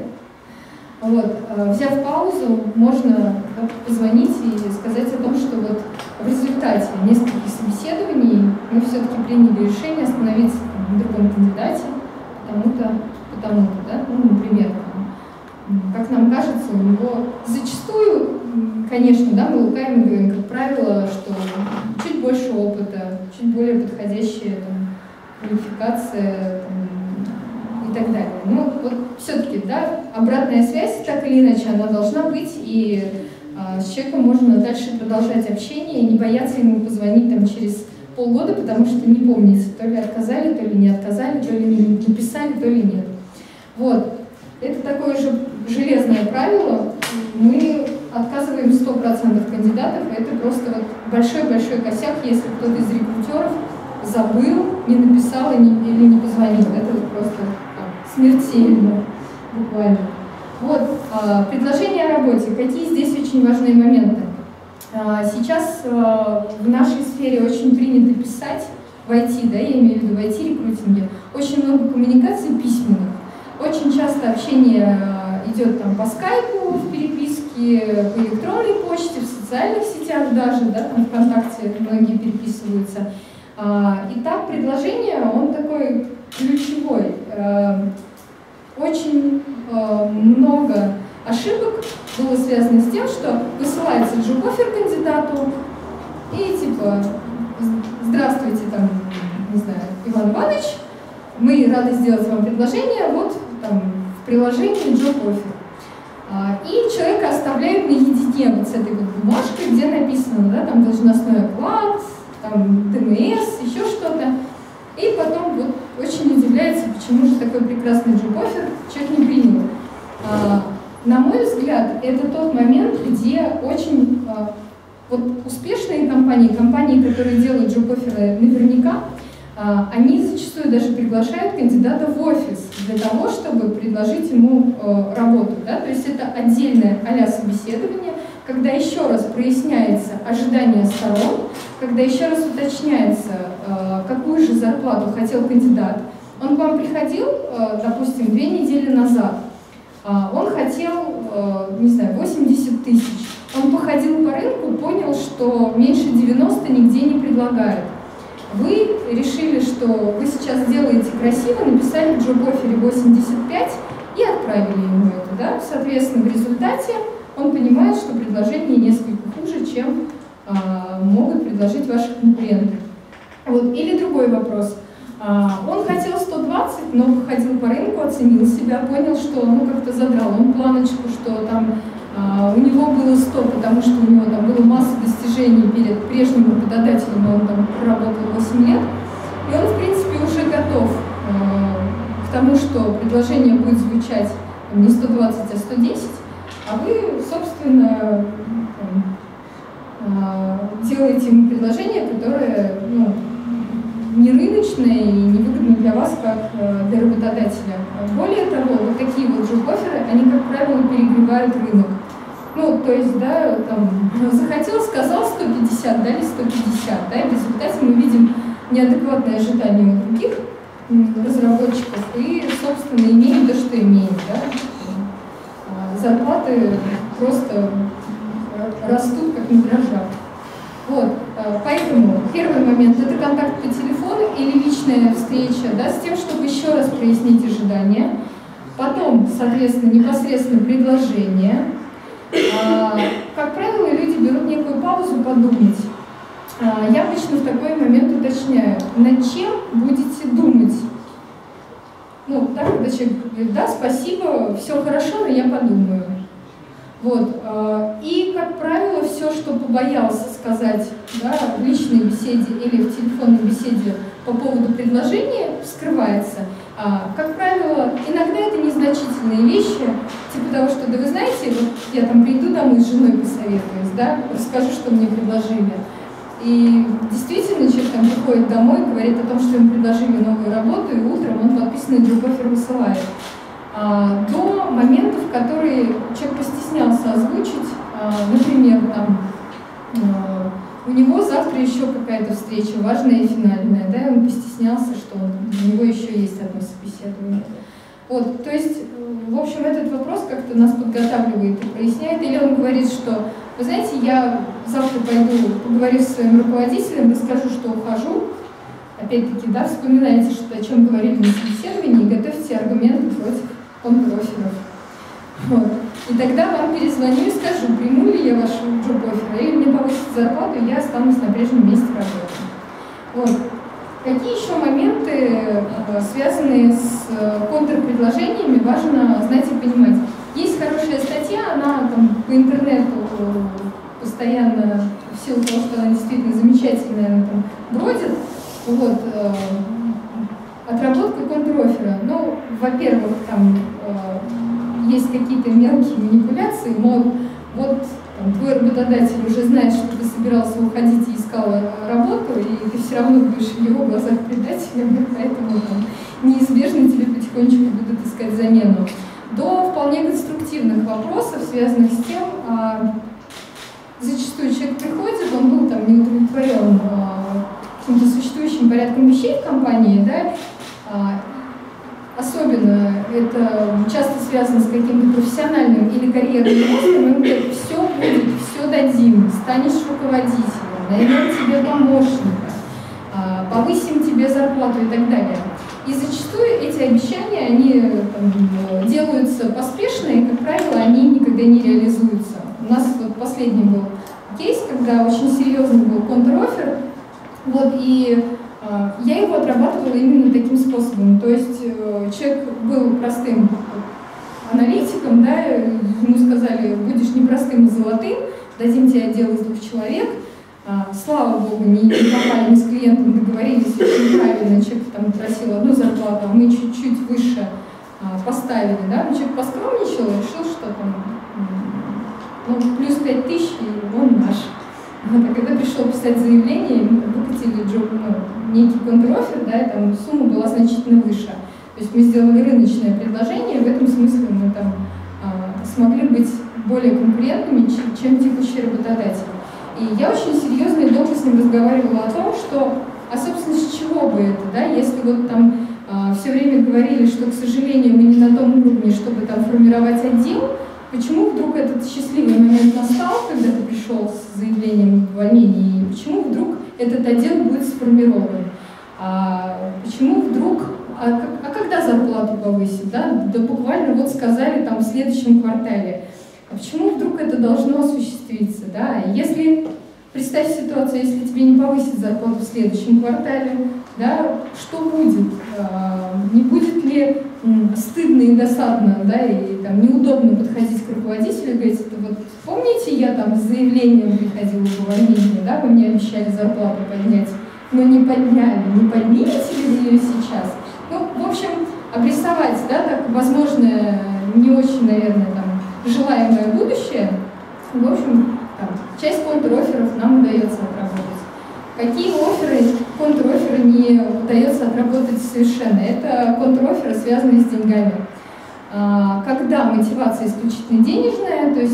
Вот, э, взяв паузу, можно да, позвонить и сказать о том, что вот в результате нескольких собеседований мы все-таки приняли решение остановиться там, на другом кандидате, потому-то, потому-то, да, ну, например, как нам кажется, у него зачастую, конечно, да, мы лукавим и говорим, как правило, что чуть больше опыта, чуть более подходящая там, квалификация там, и так далее. Но вот все-таки, да, обратная связь, так или иначе, она должна быть, и а, с человеком можно дальше продолжать общение, не бояться ему позвонить там, через полгода, потому что не помнится, то ли отказали, то ли не отказали, то ли написали, то ли нет. Вот. Это такое же железное правило. Мы отказываем сто процентов кандидатов, и это просто вот большой-большой косяк, если кто-то из рекрутеров забыл, не написал или не позвонил. Это вот просто там, смертельно, буквально. Вот, а, предложение о работе. Какие здесь очень важные моменты? А, сейчас а, в нашей сфере очень принято писать в ай ти, да, я имею в виду в ай ти-рекрутинге, очень много коммуникаций письменных. Очень часто общение идет там по скайпу, в переписке, по электронной почте, в социальных сетях даже, да, там ВКонтакте многие переписываются. Итак, предложение, он такой ключевой. Очень много ошибок было связано с тем, что высылается джоб-оффер кандидату и типа «Здравствуйте, там, не знаю, Иван Иванович, мы рады сделать вам предложение, вот там, в приложении джоб-оффер». И человека оставляют наедине вот с этой вот бумажкой, где написано, да, там должностной оклад, там ДМС, еще что-то. И потом вот очень удивляется, почему же такой прекрасный джоб-оффер человек не принял. На мой взгляд, это тот момент, где очень вот, успешные компании, компании, которые делают джоб-офферы наверняка, они зачастую даже приглашают кандидата в офис для того, чтобы предложить ему работу. Да? То есть это отдельное а-ля собеседование, когда еще раз проясняется ожидание сторон, когда еще раз уточняется, какую же зарплату хотел кандидат. Он к вам приходил, допустим, две недели назад, он хотел, не знаю, восемьдесят тысяч. Он походил по рынку, понял, что меньше девяноста нигде не предлагают. Вы решили, что вы сейчас делаете красиво, написали в джоб-оффере восемьдесят пять и отправили ему это. Да? Соответственно, в результате он понимает, что предложение несколько хуже, чем а, могут предложить ваши конкуренты. Вот. Или другой вопрос. А, он хотел сто двадцать, но походил по рынку, оценил себя, понял, что ну как-то задрал он планочку, что там а, у него было сто, потому что у него там было масса достижений перед прежним работодателем, он там проработал восемь лет, и он, в принципе, уже готов а, к тому, что предложение будет звучать не сто двадцать, а сто десять, а вы, собственно, а, делаете ему предложение, которое ну, не рыночное и не выгодно для вас, как для работодателя. Более того, вот такие вот джоб-офферы, они, как правило, перегревают рынок. Ну, то есть, да, там, захотел, сказал сто пятьдесят, дали сто пятьдесят, да, и в результате мы видим неадекватные ожидания у других разработчиков и, собственно, имеем то, что имеем, да. Зарплаты просто растут, как на дрожжах. Вот, поэтому первый момент – это контакт по телефону или личная встреча, да, с тем, чтобы еще раз прояснить ожидания. Потом, соответственно, непосредственно предложение. А, как правило, люди берут некую паузу подумать. А, я обычно в такой момент уточняю, над чем будете думать. Ну, так, когда человек говорит, да, спасибо, все хорошо, но я подумаю. Вот. И, как правило, все, что побоялся сказать, да, в личной беседе или в телефонной беседе по поводу предложения, скрывается. Как правило, иногда это незначительные вещи, типа того, что, да вы знаете, вот я там приду домой с женой посоветуюсь, да, расскажу, что мне предложили. И действительно, человек там приходит домой, говорит о том, что ему предложили новую работу, и утром он подписанный джоб-оффер высылает. А, до моментов, которые человек постеснялся озвучить, а, например, там, а, у него завтра еще какая-то встреча важная и финальная, да, и он постеснялся, что у него еще есть одно собеседование. Вот, то есть, в общем, этот вопрос как-то нас подготавливает и проясняет, или он говорит, что, вы знаете, я завтра пойду поговорю со своим руководителем, расскажу, что ухожу. Опять-таки, да, вспоминайте, что, о чем говорили на собеседовании, и готовьте аргументы против контроферов. Вот. И тогда вам перезвоню и скажу, приму ли я вашу джоб-оффер, или мне повысить зарплату, и я останусь на прежнем месте работы. Вот. Какие еще моменты, связанные с контрпредложениями, важно знать и понимать. Есть хорошая статья, она там по интернету постоянно, в силу того, что она действительно замечательная, она там бродит. Вот, э, отработка контроффера. Ну, во-первых, там э, есть какие-то мелкие манипуляции, мол, вот там, твой работодатель уже знает, что ты собирался уходить и искал работу, и ты все равно будешь в его глазах предателем, поэтому там, неизбежно тебе потихонечку будут искать замену. До вполне конструктивных вопросов, связанных с тем, э, зачастую человек приходит, он был там не удовлетворен э, каким-то существующим порядком вещей в компании, да, а, особенно это часто связано с каким-то профессиональным или карьерным ростом, и говорят, все будет, все дадим, станешь руководителем, наймем тебе помощника, а, повысим тебе зарплату и так далее. И зачастую эти обещания, они там, делаются поспешно, и, как правило, они никогда не реализуются. У нас вот последний был кейс, когда очень серьезный был контроффер. Вот, и э, я его отрабатывала именно таким способом. То есть э, человек был простым аналитиком, да, ему сказали, будешь не простым, а золотым, дадим тебе отдел из двух человек. А, слава богу, не, не попали мы с клиентом, договорились очень правильно, человек там просил одну зарплату, а мы чуть-чуть выше а, поставили, да, но человек поскромничал и решил, что там ну, плюс пять тысяч, и он наш. Вот, а когда пришел писать заявление, мы выкатили джоб, ну, некий контроффер, да, и там сумма была значительно выше. То есть мы сделали рыночное предложение, в этом смысле мы там а, смогли быть более конкурентными, чем, чем текущий работодатель. И я очень серьезно и долго с ним разговаривала о том, что, а собственно, с чего бы это, да, если вот там а, все время говорили, что, к сожалению, мы не на том уровне, чтобы там формировать отдел. Почему вдруг этот счастливый момент настал, когда ты пришел с заявлением об увольнении, и почему вдруг этот отдел будет сформирован? А почему вдруг, а, а когда зарплату повысить? Да? Да буквально вот сказали там в следующем квартале. А почему вдруг это должно осуществиться? Да? Если, представь ситуацию, если тебе не повысить зарплату в следующем квартале, да, что будет? А, не будет ли стыдно и досадно, да, и там, неудобно подходить к руководителю и говорить, это вот помните, я там с заявлением приходила в увольнение, да, вы мне обещали зарплату поднять, но не подняли, не поднимете ли вы ее сейчас? Ну, в общем, обрисовать, да, так, возможно, не очень, наверное, там, желаемое будущее, в общем, там, часть контрофферов нам удается отработать. Какие офферы, контрофферы не удается отработать совершенно? Это контрофферы, связанные с деньгами. Когда мотивация исключительно денежная, то есть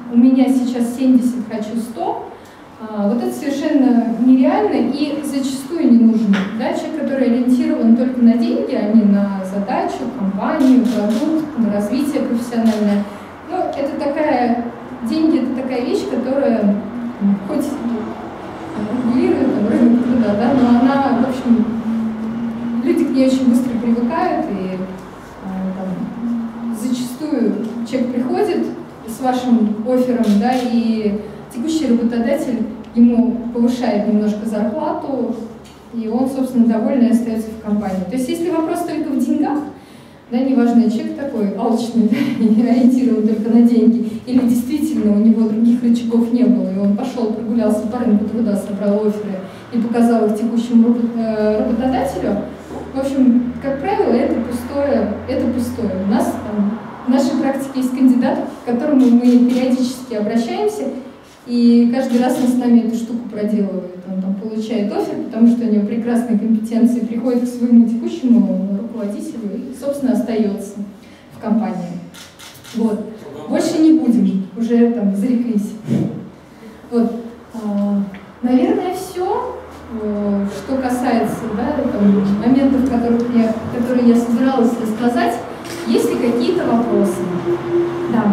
у меня сейчас семьдесят, хочу сто, вот это совершенно нереально и зачастую не нужно. Да? Человек, который ориентирован только на деньги, а не на задачу, компанию, продукт, на развитие профессиональное. Ну, это такая, деньги это такая вещь, которая хоть регулирует там, рынок труда, да, но она, в общем, люди к ней очень быстро привыкают, и там, зачастую человек приходит с вашим оффером, да, и текущий работодатель ему повышает немножко зарплату, и он, собственно, довольный остается в компании. То есть, если вопрос только в деньгах, да, неважно, человек такой алчный, да, и ориентирован только на деньги, или действительно у него других рычагов не было, и он пошел, прогулялся по рынку труда, собрал офферы и показал их текущему работодателю, в общем, как правило, это пустое, это пустое. У нас там, в нашей практике есть кандидат, к которому мы периодически обращаемся, и каждый раз он с нами эту штуку проделывает. Он там получает оффер, потому что у него прекрасные компетенции, приходит к своему текущему руководителю и, собственно, остается в компании. Вот. Больше не будем, уже там зареклись. Вот. Наверное, все, что касается, да, там, моментов, которых я, которые я собиралась рассказать. Есть ли какие-то вопросы? Да.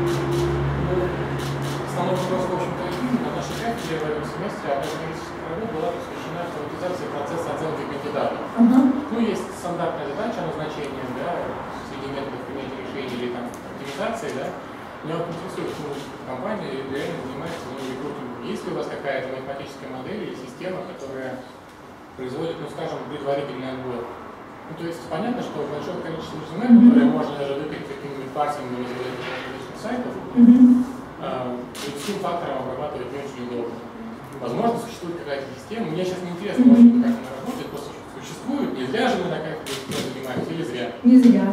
Основной вопрос, в общем-то, на нашей практике в этом семестре одна из магистрских работ была посвящена автоматизации процесса оценки кандидатов. Ага. Ну, есть стандартная задача назначения, да, среди методов принятия решений или там оптимизации, да. Меня вот интересует, почему компания реально занимается ну, рекрутингом. Есть ли у вас какая-то математическая модель или система, которая производит, ну, скажем, предварительный отбор? Ну, то есть понятно, что большое количество резюме, mm-hmm. которые можно даже выпить какими-нибудь парсингами из различных сайтов, mm-hmm. людским фактором обрабатывать не очень удобно. Возможно, существует какая-то система. Мне сейчас не интересно, mm-hmm. как она работает, просто существует, не зря же мы на как-то занимаемся, или зря? Не зря.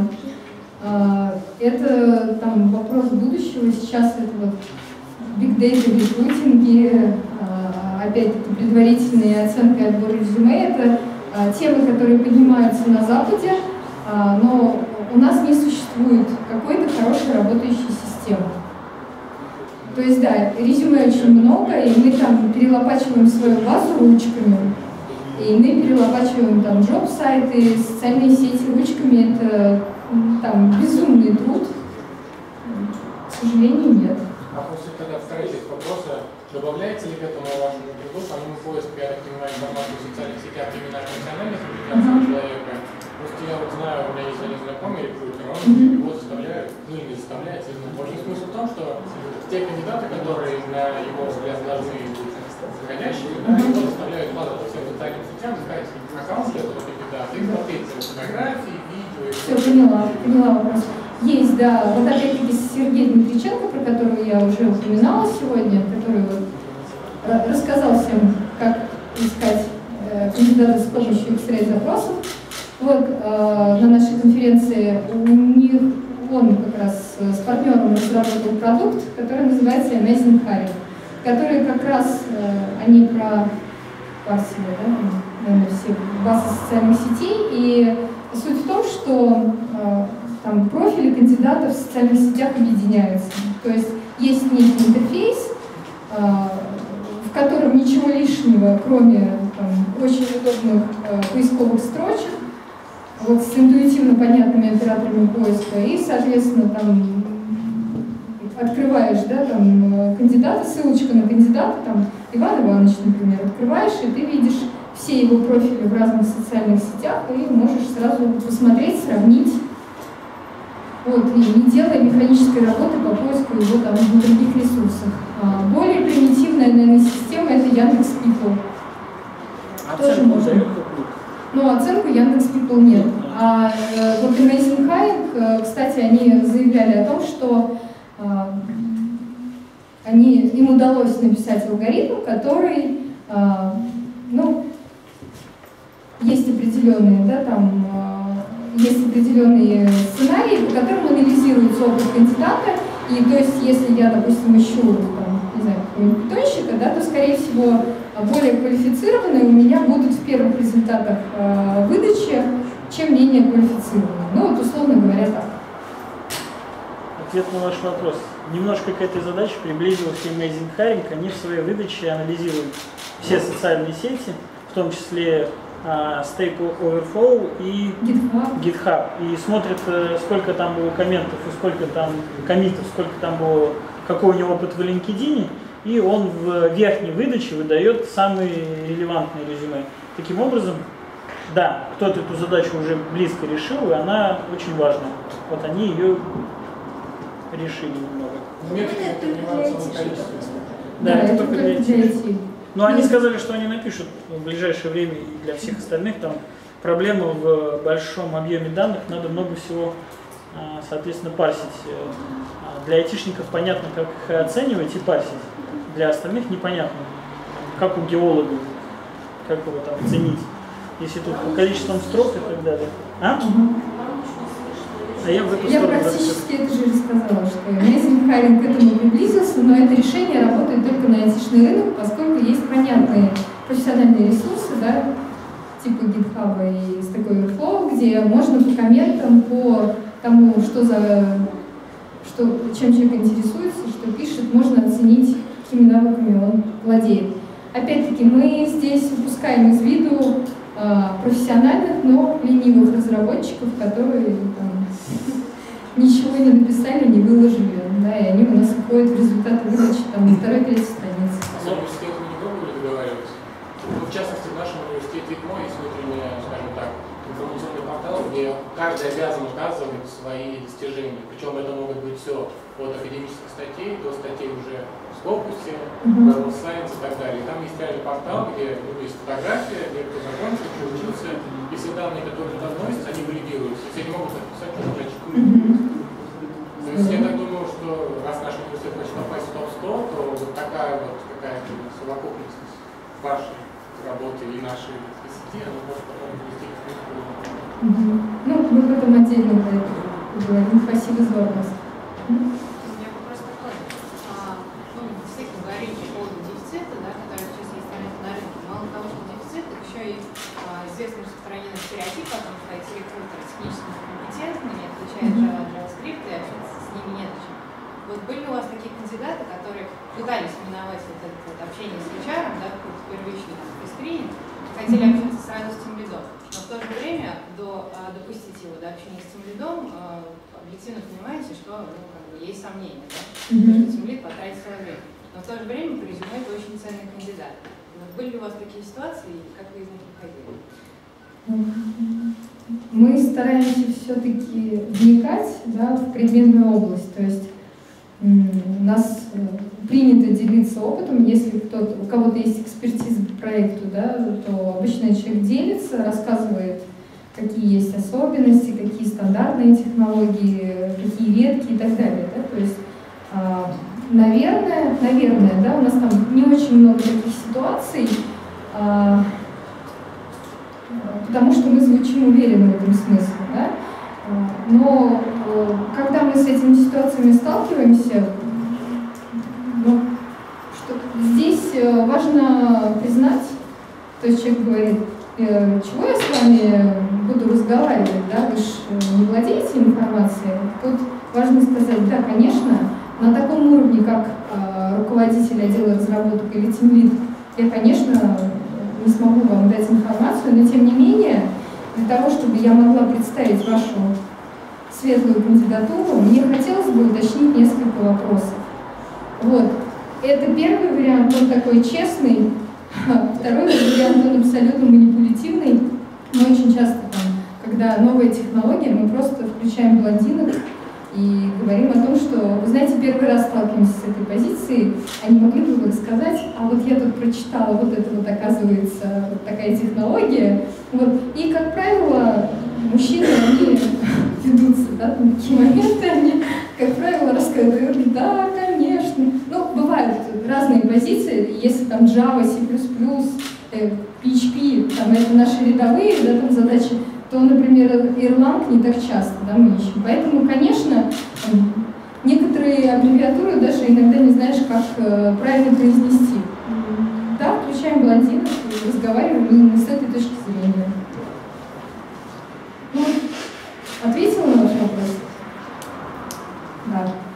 Это там вопрос будущего. Сейчас это вот big data в рекрутинге, опять это предварительные оценки отбора резюме, это темы, которые поднимаются на Западе, но у нас не существует какой-то хорошей работающей системы. То есть, да, резюме очень много, и мы там перелопачиваем свою базу ручками, и мы перелопачиваем там джоб-сайты, социальные сети ручками, это там безумный труд. К сожалению, нет. А после тогда вторая часть вопроса, добавляется ли к этому вашему труду, помимо поиска, я так понимаю, информации в социальных сетях, именно профессиональных квалификаций uh-huh. человека? Просто я вот знаю, у меня есть один знакомый рекрутер, он uh-huh. его заставляет, ну или не заставляет, в общем, смысл в том, что те кандидаты, которые на его взгляд должны быть подходящие, да, uh-huh. его заставляют вкладывать всем социальным сетям, искать аккаунт этого кандидата и смотреть фотографии, видео. Все, поняла, поняла вопрос. Есть, да, вот опять-таки Сергей Дмитриченко, про которого я уже упоминала сегодня, который вот рассказал всем, как искать э, кандидата с помощью X-Ray-запросов. Вот, э, на нашей конференции у них, он как раз с партнером разработал продукт, который называется Amazing Hiring, который как раз, э, они про парсили, да, наверное, все базы социальных сетей, и суть в том, что э, там профили кандидатов в социальных сетях объединяются. То есть есть некий интерфейс, э, в котором ничего лишнего, кроме там, очень удобных э, поисковых строчек, вот с интуитивно понятными операторами поиска, и, соответственно, там открываешь, да, там кандидата, ссылочка на кандидата, там Иван Иванович, например, открываешь, и ты видишь все его профили в разных социальных сетях, и можешь сразу посмотреть, сравнить. Вот, и не делая механической работы по поиску его там в других ресурсах. А более примитивная, наверное, система — это Яндекс.People. Тоже можно. Ну, оценку Яндекс.People нет. А э, вот Amazing Hiring, э, кстати, они заявляли о том, что э, они, им удалось написать алгоритм, который, э, ну, есть определенные, да, там, э, есть определенные сценарии, по которым анализируется опыт кандидата, и то есть, если я, допустим, ищу, там, не знаю, какого-нибудь питонщика, да, то, скорее всего, более квалифицированные у меня будут в первых результатах э, выдачи, чем менее квалифицированные. Ну, вот, условно говоря, так. ответ на ваш вопрос. Немножко к этой задаче приблизился Amazing Hiring. Они в своей выдаче анализируют все социальные сети, в том числе uh, Stack Overflow и GitHub. GitHub. И смотрят, сколько там было комментов и сколько там коммитов, сколько там было, какой у него опыт в LinkedIn. И он в верхней выдаче выдает самые релевантные резюме. Таким образом, да, кто-то эту задачу уже близко решил, и она очень важна. Вот они ее решили немного. Метрики поднимаются на количество. Да, Да, это это только для только для ай ти. ай ти. Но они Ну, сказали, что они напишут в ближайшее время и для всех остальных. Там проблема в большом объеме данных, надо много всего, соответственно, парсить. Для айтишников понятно, как их оценивать и парсить. Для остальных непонятно, как у геолога, как его там оценить. Если тут по количествам строк и так далее. А? А я в эту Я сторону практически это же рассказала, что Amazing Hiring к этому приблизился, но это решение работает только на айтишный рынок, поскольку есть понятные профессиональные ресурсы, да, типа GitHub и Stack Overflow, где можно по комментам, по тому, что за, что, чем человек интересуется, что пишет, можно оценить, какими навыками он владеет. Опять-таки, мы здесь упускаем из виду а, профессиональных, но ленивых разработчиков, которые там, ничего не написали, не выложили, да, и они у нас уходят в результаты выдачи там, на второй-третьей странице. С университетами не пробовали договариваться? Ну, в частности, в нашем университете ИКМО есть внутренний, скажем так, информационный портал, где каждый обязан указывать свои достижения. Причем это могут быть все от академических статей до статей уже в Scopus, Web of Science и так далее. И там есть реальный портал, где ну, есть фотография, где кто закончил, кто учился, и все данные, которые туда вносятся, они валидируются. Все они могут написать, что нажать То есть я так думаю, что раз наш университет хочет попасть в топ сто, то вот такая вот какая-то совокупность вашей работы и нашей сети, она может потом привести к успеху. Ну, мы в этом отдельно поговорим. Спасибо за вопрос. У меня вопрос такой. А, ну, действительно, говорили по поводу дефицита, да, который сейчас есть на рынке. Мало того, что дефицит, так еще и а, известно распространенный стереотип о том, что ай ти-рекрутеры технически некомпетентны, не отвечают Java, JavaScript и общаться с ними нет чем. Вот были у вас такие кандидаты, которые пытались миновать вот это вот общение с эйч ар, да, какой-то первичный скрининг, хотели общаться сразу с тимлидом, но в то же время до, а, допустить его до общения с тимлидом, а, объективно понимаете, что ну, как бы есть сомнения, да, mm-hmm. что тимлид потратит свое время. Но в то же время по резюме это очень ценный кандидат. Вот были ли у вас такие ситуации и как вы из них выходили? Мы стараемся все-таки вникать, да, в предметную область. То есть у нас принято делиться опытом. Если кто-то, у кого-то есть экспертиза по проекту, да, то обычно человек делится, рассказывает, какие есть особенности, какие стандартные технологии, какие редкие и так далее. Да? То есть, наверное, наверное, да, у нас там не очень много таких ситуаций, потому что мы звучим уверенно в этом смысле. Да? Но когда мы с этими ситуациями сталкиваемся, ну, что здесь важно признать, то есть человек говорит, чего я с вами буду разговаривать, да, вы же не владеете информацией. Тут важно сказать, да, конечно, на таком уровне, как руководитель отдела разработок или тимлид, я, конечно, не смогу вам дать информацию, но тем не менее, для того, чтобы я могла представить вашу светлую кандидатуру, мне хотелось бы уточнить несколько вопросов. Вот. Это первый вариант, он такой честный. Второй вариант, он абсолютно манипулятивный. Мы очень часто, там, когда новая технология, мы просто включаем блондинок и говорим о том, что, вы знаете, первый раз сталкиваемся с этой позицией, они могли бы рассказать, а вот я тут прочитала, вот это вот оказывается вот такая технология. Вот. И, как правило, мужчины, они ведутся, да, на такие моменты, они, как правило, рассказывают, да, конечно. Ну, бывают разные позиции, если там Java, C++, э, пи эйч пи, там это наши рядовые, да, там задачи, то, например, Erlang не так часто, да, мы ищем. Поэтому, конечно, некоторые аббревиатуры даже иногда не знаешь, как э, правильно произнести. Да, включаем блондинок и разговариваем именно с этой точки зрения. Ну, ответила на ваш вопрос? Да.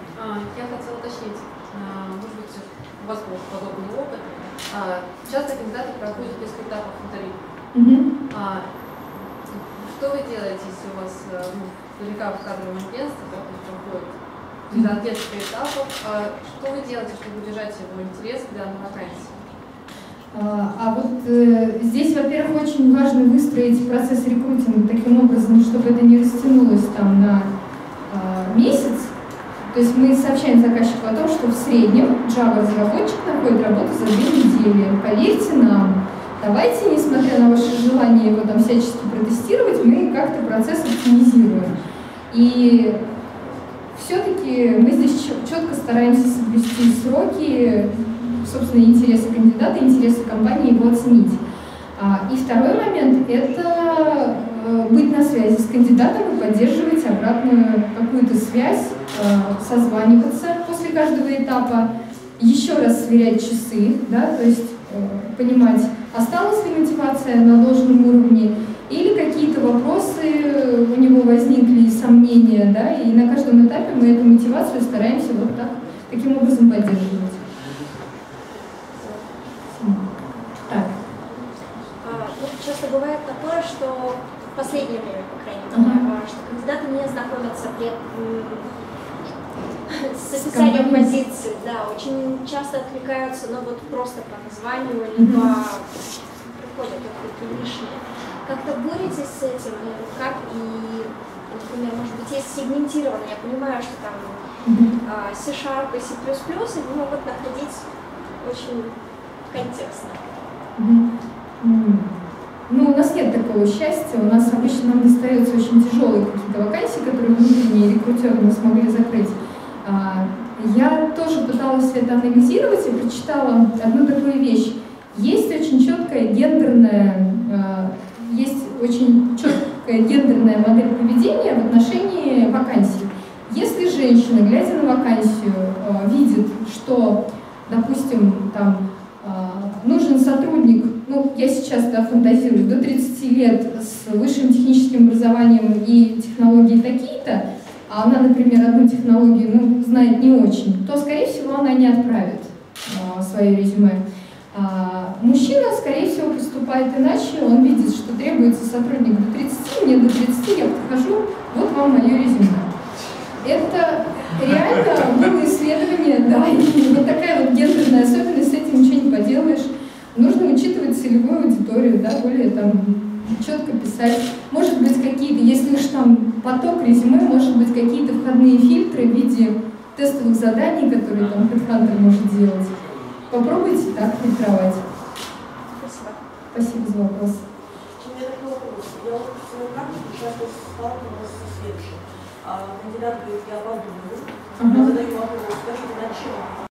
Угу. А, что вы делаете, если у вас ну, наверняка в кадровом агентстве, да, то есть проходит mm-hmm. несколько этапов, а что вы делаете, чтобы удержать его интерес к данной вакансии? А, а вот э, здесь, во-первых, очень важно выстроить процесс рекрутинга таким образом, чтобы это не растянулось там на э, месяц. То есть мы сообщаем заказчику о том, что в среднем Java-разработчик находит работу за две недели. Поверьте нам, давайте, несмотря на ваше желание его там всячески протестировать, мы как-то процесс оптимизируем. И все-таки мы здесь четко стараемся соблюсти сроки, собственно, интересы кандидата, интересы компании, его оценить. И второй момент – это быть на связи с кандидатом и поддерживать обратную какую-то связь, созваниваться после каждого этапа, еще раз сверять часы, да, то есть понимать, осталась ли мотивация на должном уровне, или какие-то вопросы у него возникли, сомнения, да, и на каждом этапе мы эту мотивацию стараемся вот так, таким образом поддерживать. Так. А, ну, часто бывает такое, что в последнее время, по крайней мере, uh-huh. что кандидаты не знакомятся при, с описанием позиции, да, очень часто отвлекаются, но вот просто по названию, либо приходят какие-то лишние. Как-то боретесь с этим, как и, например, может быть, есть сегментировано, я понимаю, что там uh-huh. C-Sharp и C++ они могут находить очень контекстно. Uh-huh. Ну, у нас нет такого счастья, у нас обычно нам достается очень тяжелые какие-то вакансии, которые внутренние рекрутеры не смогли закрыть. Я тоже пыталась это анализировать и прочитала одну такую вещь. Есть очень четкая гендерная, есть очень четкая гендерная модель поведения в отношении вакансий. Если женщина, глядя на вакансию, видит, что, допустим, там нужен сотрудник, ну, я сейчас да, фантазирую, до тридцати лет с высшим техническим образованием и технологии такие-то, а она, например, одну технологию ну, знает не очень, то, скорее всего, она не отправит а, свое резюме. А, мужчина, скорее всего, поступает иначе, он видит, что требуется сотрудник до тридцати, мне до тридцати, я подхожу, вот вам мое резюме. Это реально было исследование, да, и вот такая вот гендерная особенность, с этим ничего не поделаешь. Нужно учитывать целевую аудиторию, да, более там четко писать. Может быть, какие-то, если уж там поток резюме, может быть, какие-то входные фильтры в виде тестовых заданий, которые там HeadHunter может делать. Попробуйте так фильтровать. Спасибо. Спасибо за вопрос. У меня такой вопрос. Я вот в своей практике часто сталкивалась со следующим. А кандидат говорит, я подумаю, uh-huh. я задаю вопрос, скажите, на чем?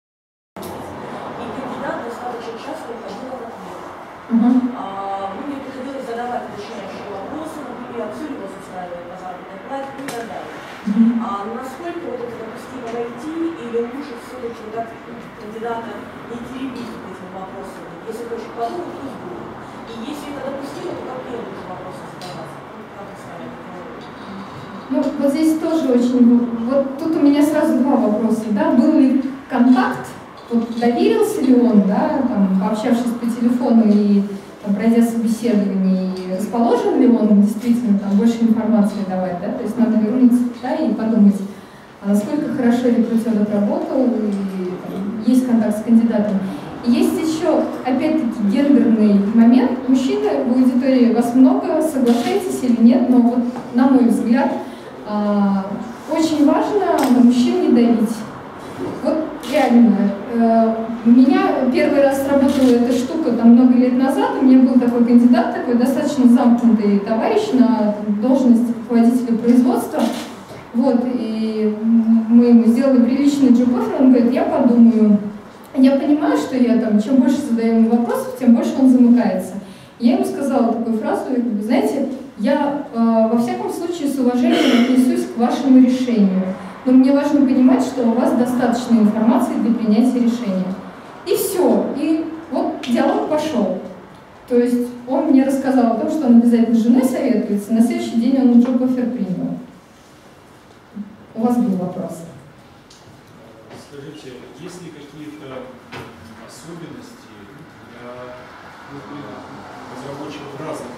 И кандидат достаточно часто уходил от ответа. Uh-huh. А, ну, мне приходилось задавать уточняющие вопросы, например, все ли вас устраивает на заработной плате и так далее. Uh-huh. А насколько вот это допустимо найти, или лучше все-таки дать кандидата не теребить этим вопросом? Если хочет подумать, пусть будет. И если это допустимо, то как первый лучше вопросы задавать? Как это ставить? Ну, вот здесь тоже очень... Вот тут у меня сразу два вопроса, да, был ли контакт, вот доверился ли он, да, там, пообщавшись по телефону и там, пройдя собеседование, и расположен ли он действительно там больше информации давать, да, то есть надо вернуться, да, и подумать, а насколько хорошо рекрутер отработал, и там, есть контакт с кандидатом. И есть еще, опять-таки, гендерный момент. Мужчины в аудитории вас много, соглашаетесь или нет, но вот, на мой взгляд, очень важно на мужчин не давить. Вот реально, у меня первый раз сработала эта штука там много лет назад, у меня был такой кандидат, такой достаточно замкнутый товарищ на должность руководителя производства. Вот, и мы ему сделали приличный джоб-оффер, он говорит, я подумаю. Я понимаю, что я там, чем больше задаю ему вопросов, тем больше он замыкается. Я ему сказала такую фразу, знаете, я э, во всяком случае с уважением отнесусь к вашему решению, но мне важно понимать, что у вас достаточно информации для принятия решения. И все, и вот диалог пошел. То есть он мне рассказал о том, что он обязательно с женой советуется, на следующий день он джоб-оффер принял. У вас был вопрос. Скажите, есть ли какие-то особенности для разработчиков разных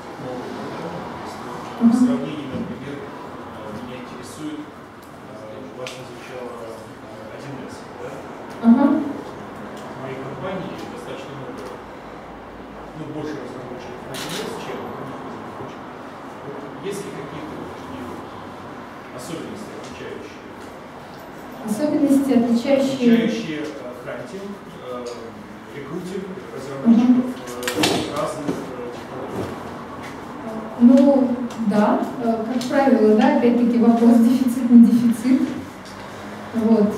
особенности, отличающие? Особенности, отличающие... Отличающие хантинг, рекрутинг разработчиков uh-huh. разных технологий. Ну, да, как правило, да, опять-таки вопрос дефицит, не дефицит. Вот.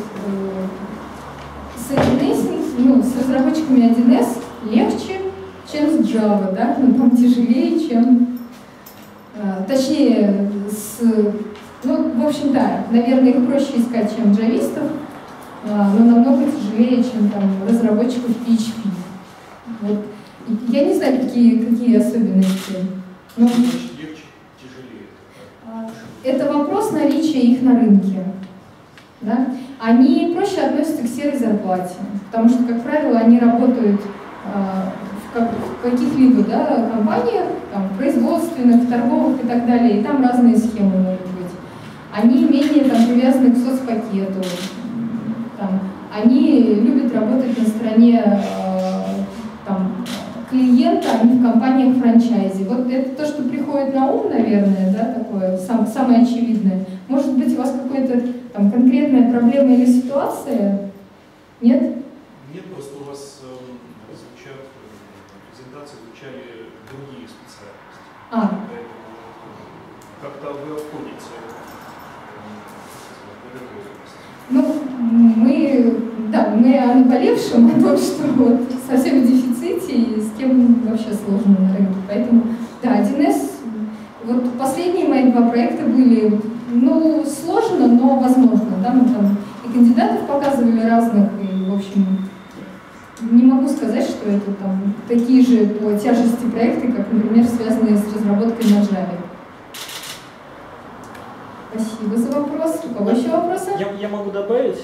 С один эс, ну, с разработчиками один эс легче, чем с Java, да, но там тяжелее, чем, а, точнее, с, ну, в общем, да, наверное, их проще искать, чем джавистов, а, но намного тяжелее, чем там разработчиков пи эйч пи. Вот. Я не знаю, какие, какие особенности. Но, значит, легче, тяжелее? А, это вопрос наличия их на рынке. Да? Они проще относятся к серой зарплате, потому что, как правило, они работают а, в, как, в каких-либо, да, компаниях, там, производственных, торговых и так далее, и там разные схемы могут быть. Они менее там, привязаны к соцпакету, там, они любят работать на стороне а, там, клиента, а не в компаниях франчайзи. Вот это то, что приходит на ум, наверное, да, такое сам, самое очевидное. Может быть, у вас какая-то там конкретная проблема или ситуация? Нет? Нет, просто у вас э, звучат, в презентации звучали другие специальности. А. Как-то вы обходите в эту область. Ну, мы, да, мы о наболевшем, о том, что вот совсем в дефиците и с кем вообще сложно на рынке. Поэтому, да, один эс, вот последние мои два проекта были, ну, сложно, но возможно. Да, мы там и кандидатов показывали разных, и, в общем, не могу сказать, что это там такие же по тяжести проекты, как, например, связанные с разработкой на Java. Спасибо за вопрос. У кого еще вопросы? Я, я могу добавить,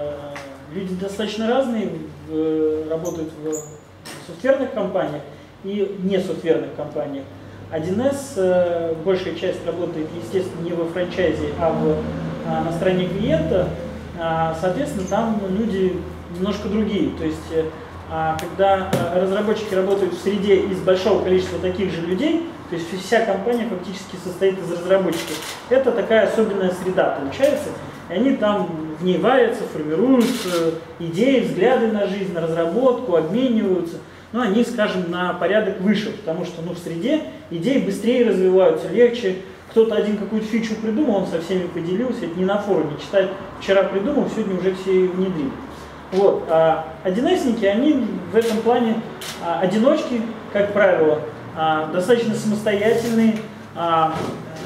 люди достаточно разные, работают в софтверных компаниях и не софтверных компаниях. один эс, большая часть работает, естественно, не во франчайзе, а в, на стороне клиента. Соответственно, там люди немножко другие. То есть, когда разработчики работают в среде из большого количества таких же людей, то есть вся компания фактически состоит из разработчиков. Это такая особенная среда получается. И они там в ней варятся, формируют идеи, взгляды на жизнь, на разработку, обмениваются. Но они, скажем, на порядок выше, потому что ну, в среде идеи быстрее развиваются, легче. Кто-то один какую-то фичу придумал, он со всеми поделился. Это не на форуме читать. Вчера придумал, сегодня уже все ее внедрили. Вот. А один эсники, они в этом плане а, одиночки, как правило, а, достаточно самостоятельные. А,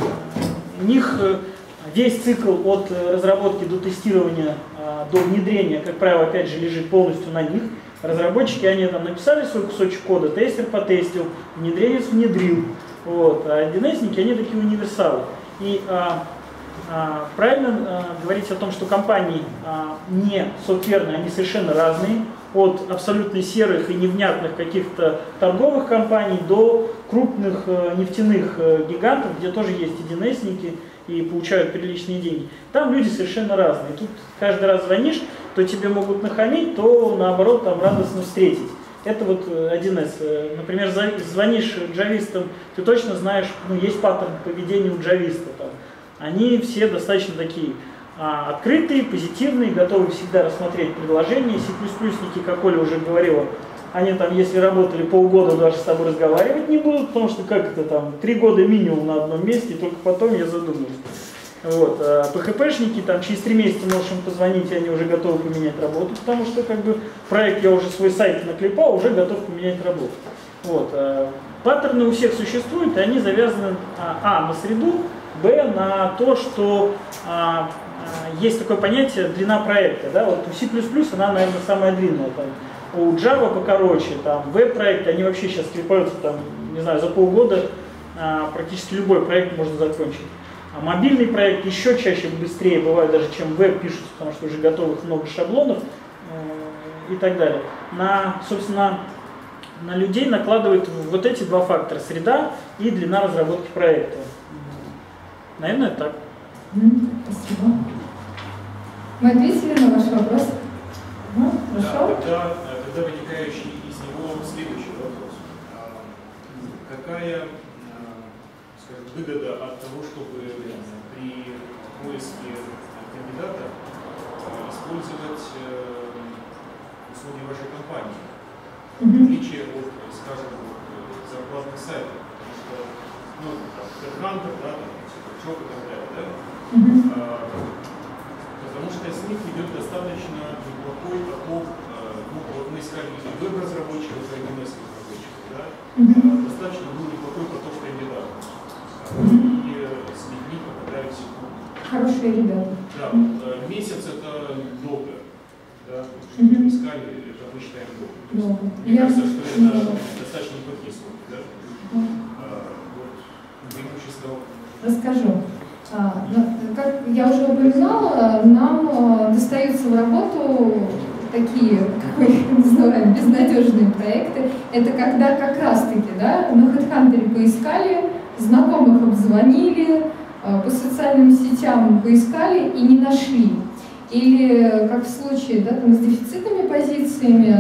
у них весь цикл от разработки до тестирования, а, до внедрения, как правило, опять же, лежит полностью на них. Разработчики, они там написали свой кусочек кода, тестер потестил, внедренец внедрил. Вот. А один эсники, они такие универсалы. И а, а, правильно а, говорить о том, что компании а, не софтверные, они совершенно разные. От абсолютно серых и невнятных каких-то торговых компаний до крупных э, нефтяных э, гигантов, где тоже есть один эсники и получают приличные деньги. Там люди совершенно разные. Тут каждый раз звонишь, то тебе могут нахамить, то наоборот там радостно встретить. Это вот один эс. Например, звонишь джавистам, ты точно знаешь, ну, есть паттерн поведения у джависта. Там. Они все достаточно такие а, открытые, позитивные, готовы всегда рассмотреть предложения. си плюс плюсники, как Оля уже говорила, они там, если работали полгода, даже с тобой разговаривать не будут, потому что как это там, три года минимум на одном месте, и только потом я задумаюсь. Вот. А пэ хэ пэшники, там, через три месяца можешь им позвонить, и они уже готовы поменять работу, потому что как бы проект я уже свой сайт наклепал, уже готов поменять работу. Вот. А паттерны у всех существуют, и они завязаны а, а на среду, б на то, что а, а, есть такое понятие длина проекта. Да? Вот у си плюс плюс она, наверное, самая длинная. Там. У Java покороче, там веб-проекты, они вообще сейчас клепаются, там, не знаю, за полгода а, практически любой проект можно закончить. А мобильный проект еще чаще быстрее бывает даже, чем веб пишется, потому что уже готовых много шаблонов э, и так далее. На, собственно, на людей накладывают вот эти два фактора: среда и длина разработки проекта. Наверное, так. Спасибо. Мы ответили на ваш вопрос? Ну, хорошо. Да, тогда, тогда вытекающий из него следующий вопрос. Какая, скажем, выгода от того, чтобы при о эс в отличие от, скажем, зарплатных сайтов, потому что, ну, там, HeadHunter, да, там, Job и так далее, да, Mm-hmm. а, потому что с них идет достаточно неплохой поток, а, ну, вот мы искали веб-разработчиков, ай эс разработчиков, да, Mm-hmm. а, достаточно был неплохой поток кандидатов, mm-hmm. и с людьми попадались. Хорошие ребята. Да, вот, месяц это долго, да, что мы Mm-hmm. искали, это мы считаем долго. Долго. Мне Я... кажется, что это Mm-hmm. достаточно неплохие сроки, да. Mm-hmm. А, вот, преимущество. Расскажу. А, как я уже упоминала, нам достаются в работу такие, как мы их называем, безнадежные проекты. Это когда как раз-таки, да, на HeadHunter поискали, знакомых обзвонили, по социальным сетям поискали и не нашли. Или, как в случае, да, там, с дефицитными позициями,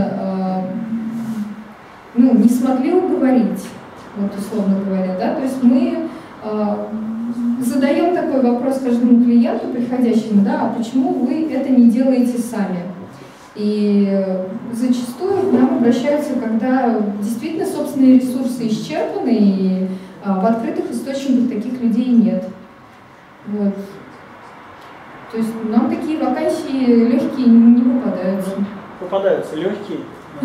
ну, не смогли уговорить, вот условно говоря, да, то есть мы задаем такой вопрос каждому клиенту, приходящему, да, а почему вы это не делаете сами? И зачастую к нам обращаются, когда действительно собственные ресурсы исчерпаны, и а, в открытых источниках таких людей нет. Вот. То есть нам такие вакансии легкие не попадаются. Попадаются легкие.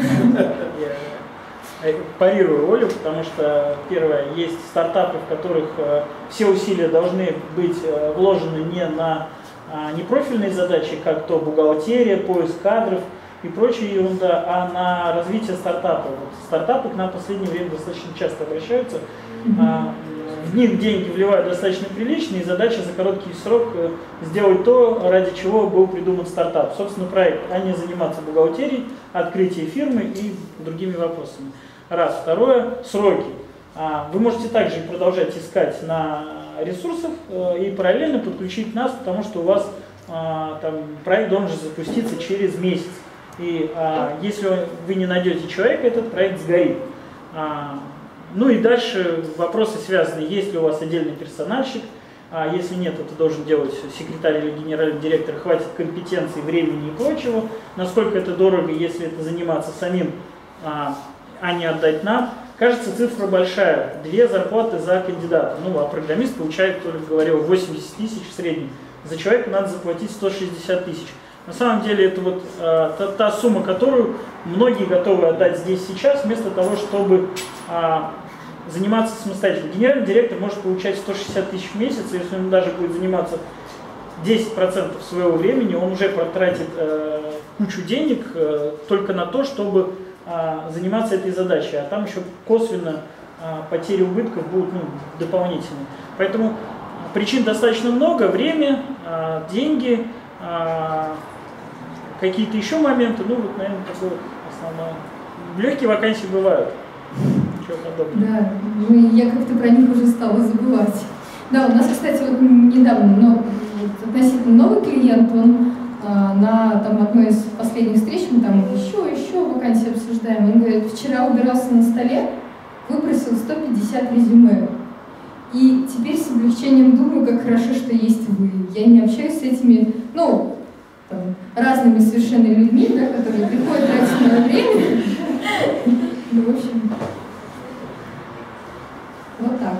Я парирую Олю, потому что, первое, есть стартапы, в которых э, все усилия должны быть э, вложены не на э, непрофильные задачи, как то бухгалтерия, поиск кадров и прочая ерунда, а на развитие стартапа. Вот стартапы к нам в последнее время достаточно часто обращаются. Mm-hmm. В них деньги вливают достаточно приличные, и задача за короткий срок э, сделать то, ради чего был придуман стартап. Собственно, проект, а не заниматься бухгалтерией, открытием фирмы и другими вопросами. Раз. Второе, сроки. Вы можете также продолжать искать на ресурсах и параллельно подключить нас, потому что у вас там, проект должен запуститься через месяц. И если вы не найдете человека, этот проект сгорит. Ну и дальше вопросы связаны, есть ли у вас отдельный персональщик, если нет, это должен делать секретарь или генеральный директор, хватит компетенции, времени и прочего, насколько это дорого, если это заниматься самим, а не отдать нам. Кажется, цифра большая. Две зарплаты за кандидата. Ну, а программист получает, кто говорил, восемьдесят тысяч в среднем. За человека надо заплатить сто шестьдесят тысяч. На самом деле, это вот а, та, та сумма, которую многие готовы отдать здесь сейчас, вместо того, чтобы а, заниматься самостоятельно. Генеральный директор может получать сто шестьдесят тысяч в месяц, и если он даже будет заниматься десять процентов своего времени, он уже потратит э, кучу денег э, только на то, чтобы заниматься этой задачей, а там еще косвенно а, потери убытков будут ну, дополнительные. Поэтому причин достаточно много, время, а, деньги, а, какие-то еще моменты, ну вот, наверное, такое основное. Легкие вакансии бывают. Ничего подобного. Да, ну, я как-то про них уже стала забывать. Да, у нас, кстати, вот недавно, но вот, относительно новый клиент, он на там, одной из последних встреч, мы там еще, еще вакансии обсуждаем, он говорит, вчера убирался на столе, выбросил сто пятьдесят резюме. И теперь с облегчением думаю, как хорошо, что есть вы. Я не общаюсь с этими, ну, там, разными совершенно людьми, да, которые приходят тратить мое время. Ну, в общем, вот так.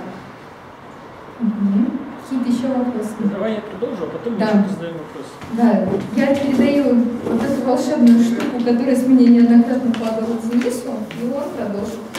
Какие-то еще вопросы? Давай я продолжу, а потом да. мы еще задаем вопрос. Да, я передаю вот эту волшебную штуку, которая с меня неоднократно падала в завису, и он продолжит.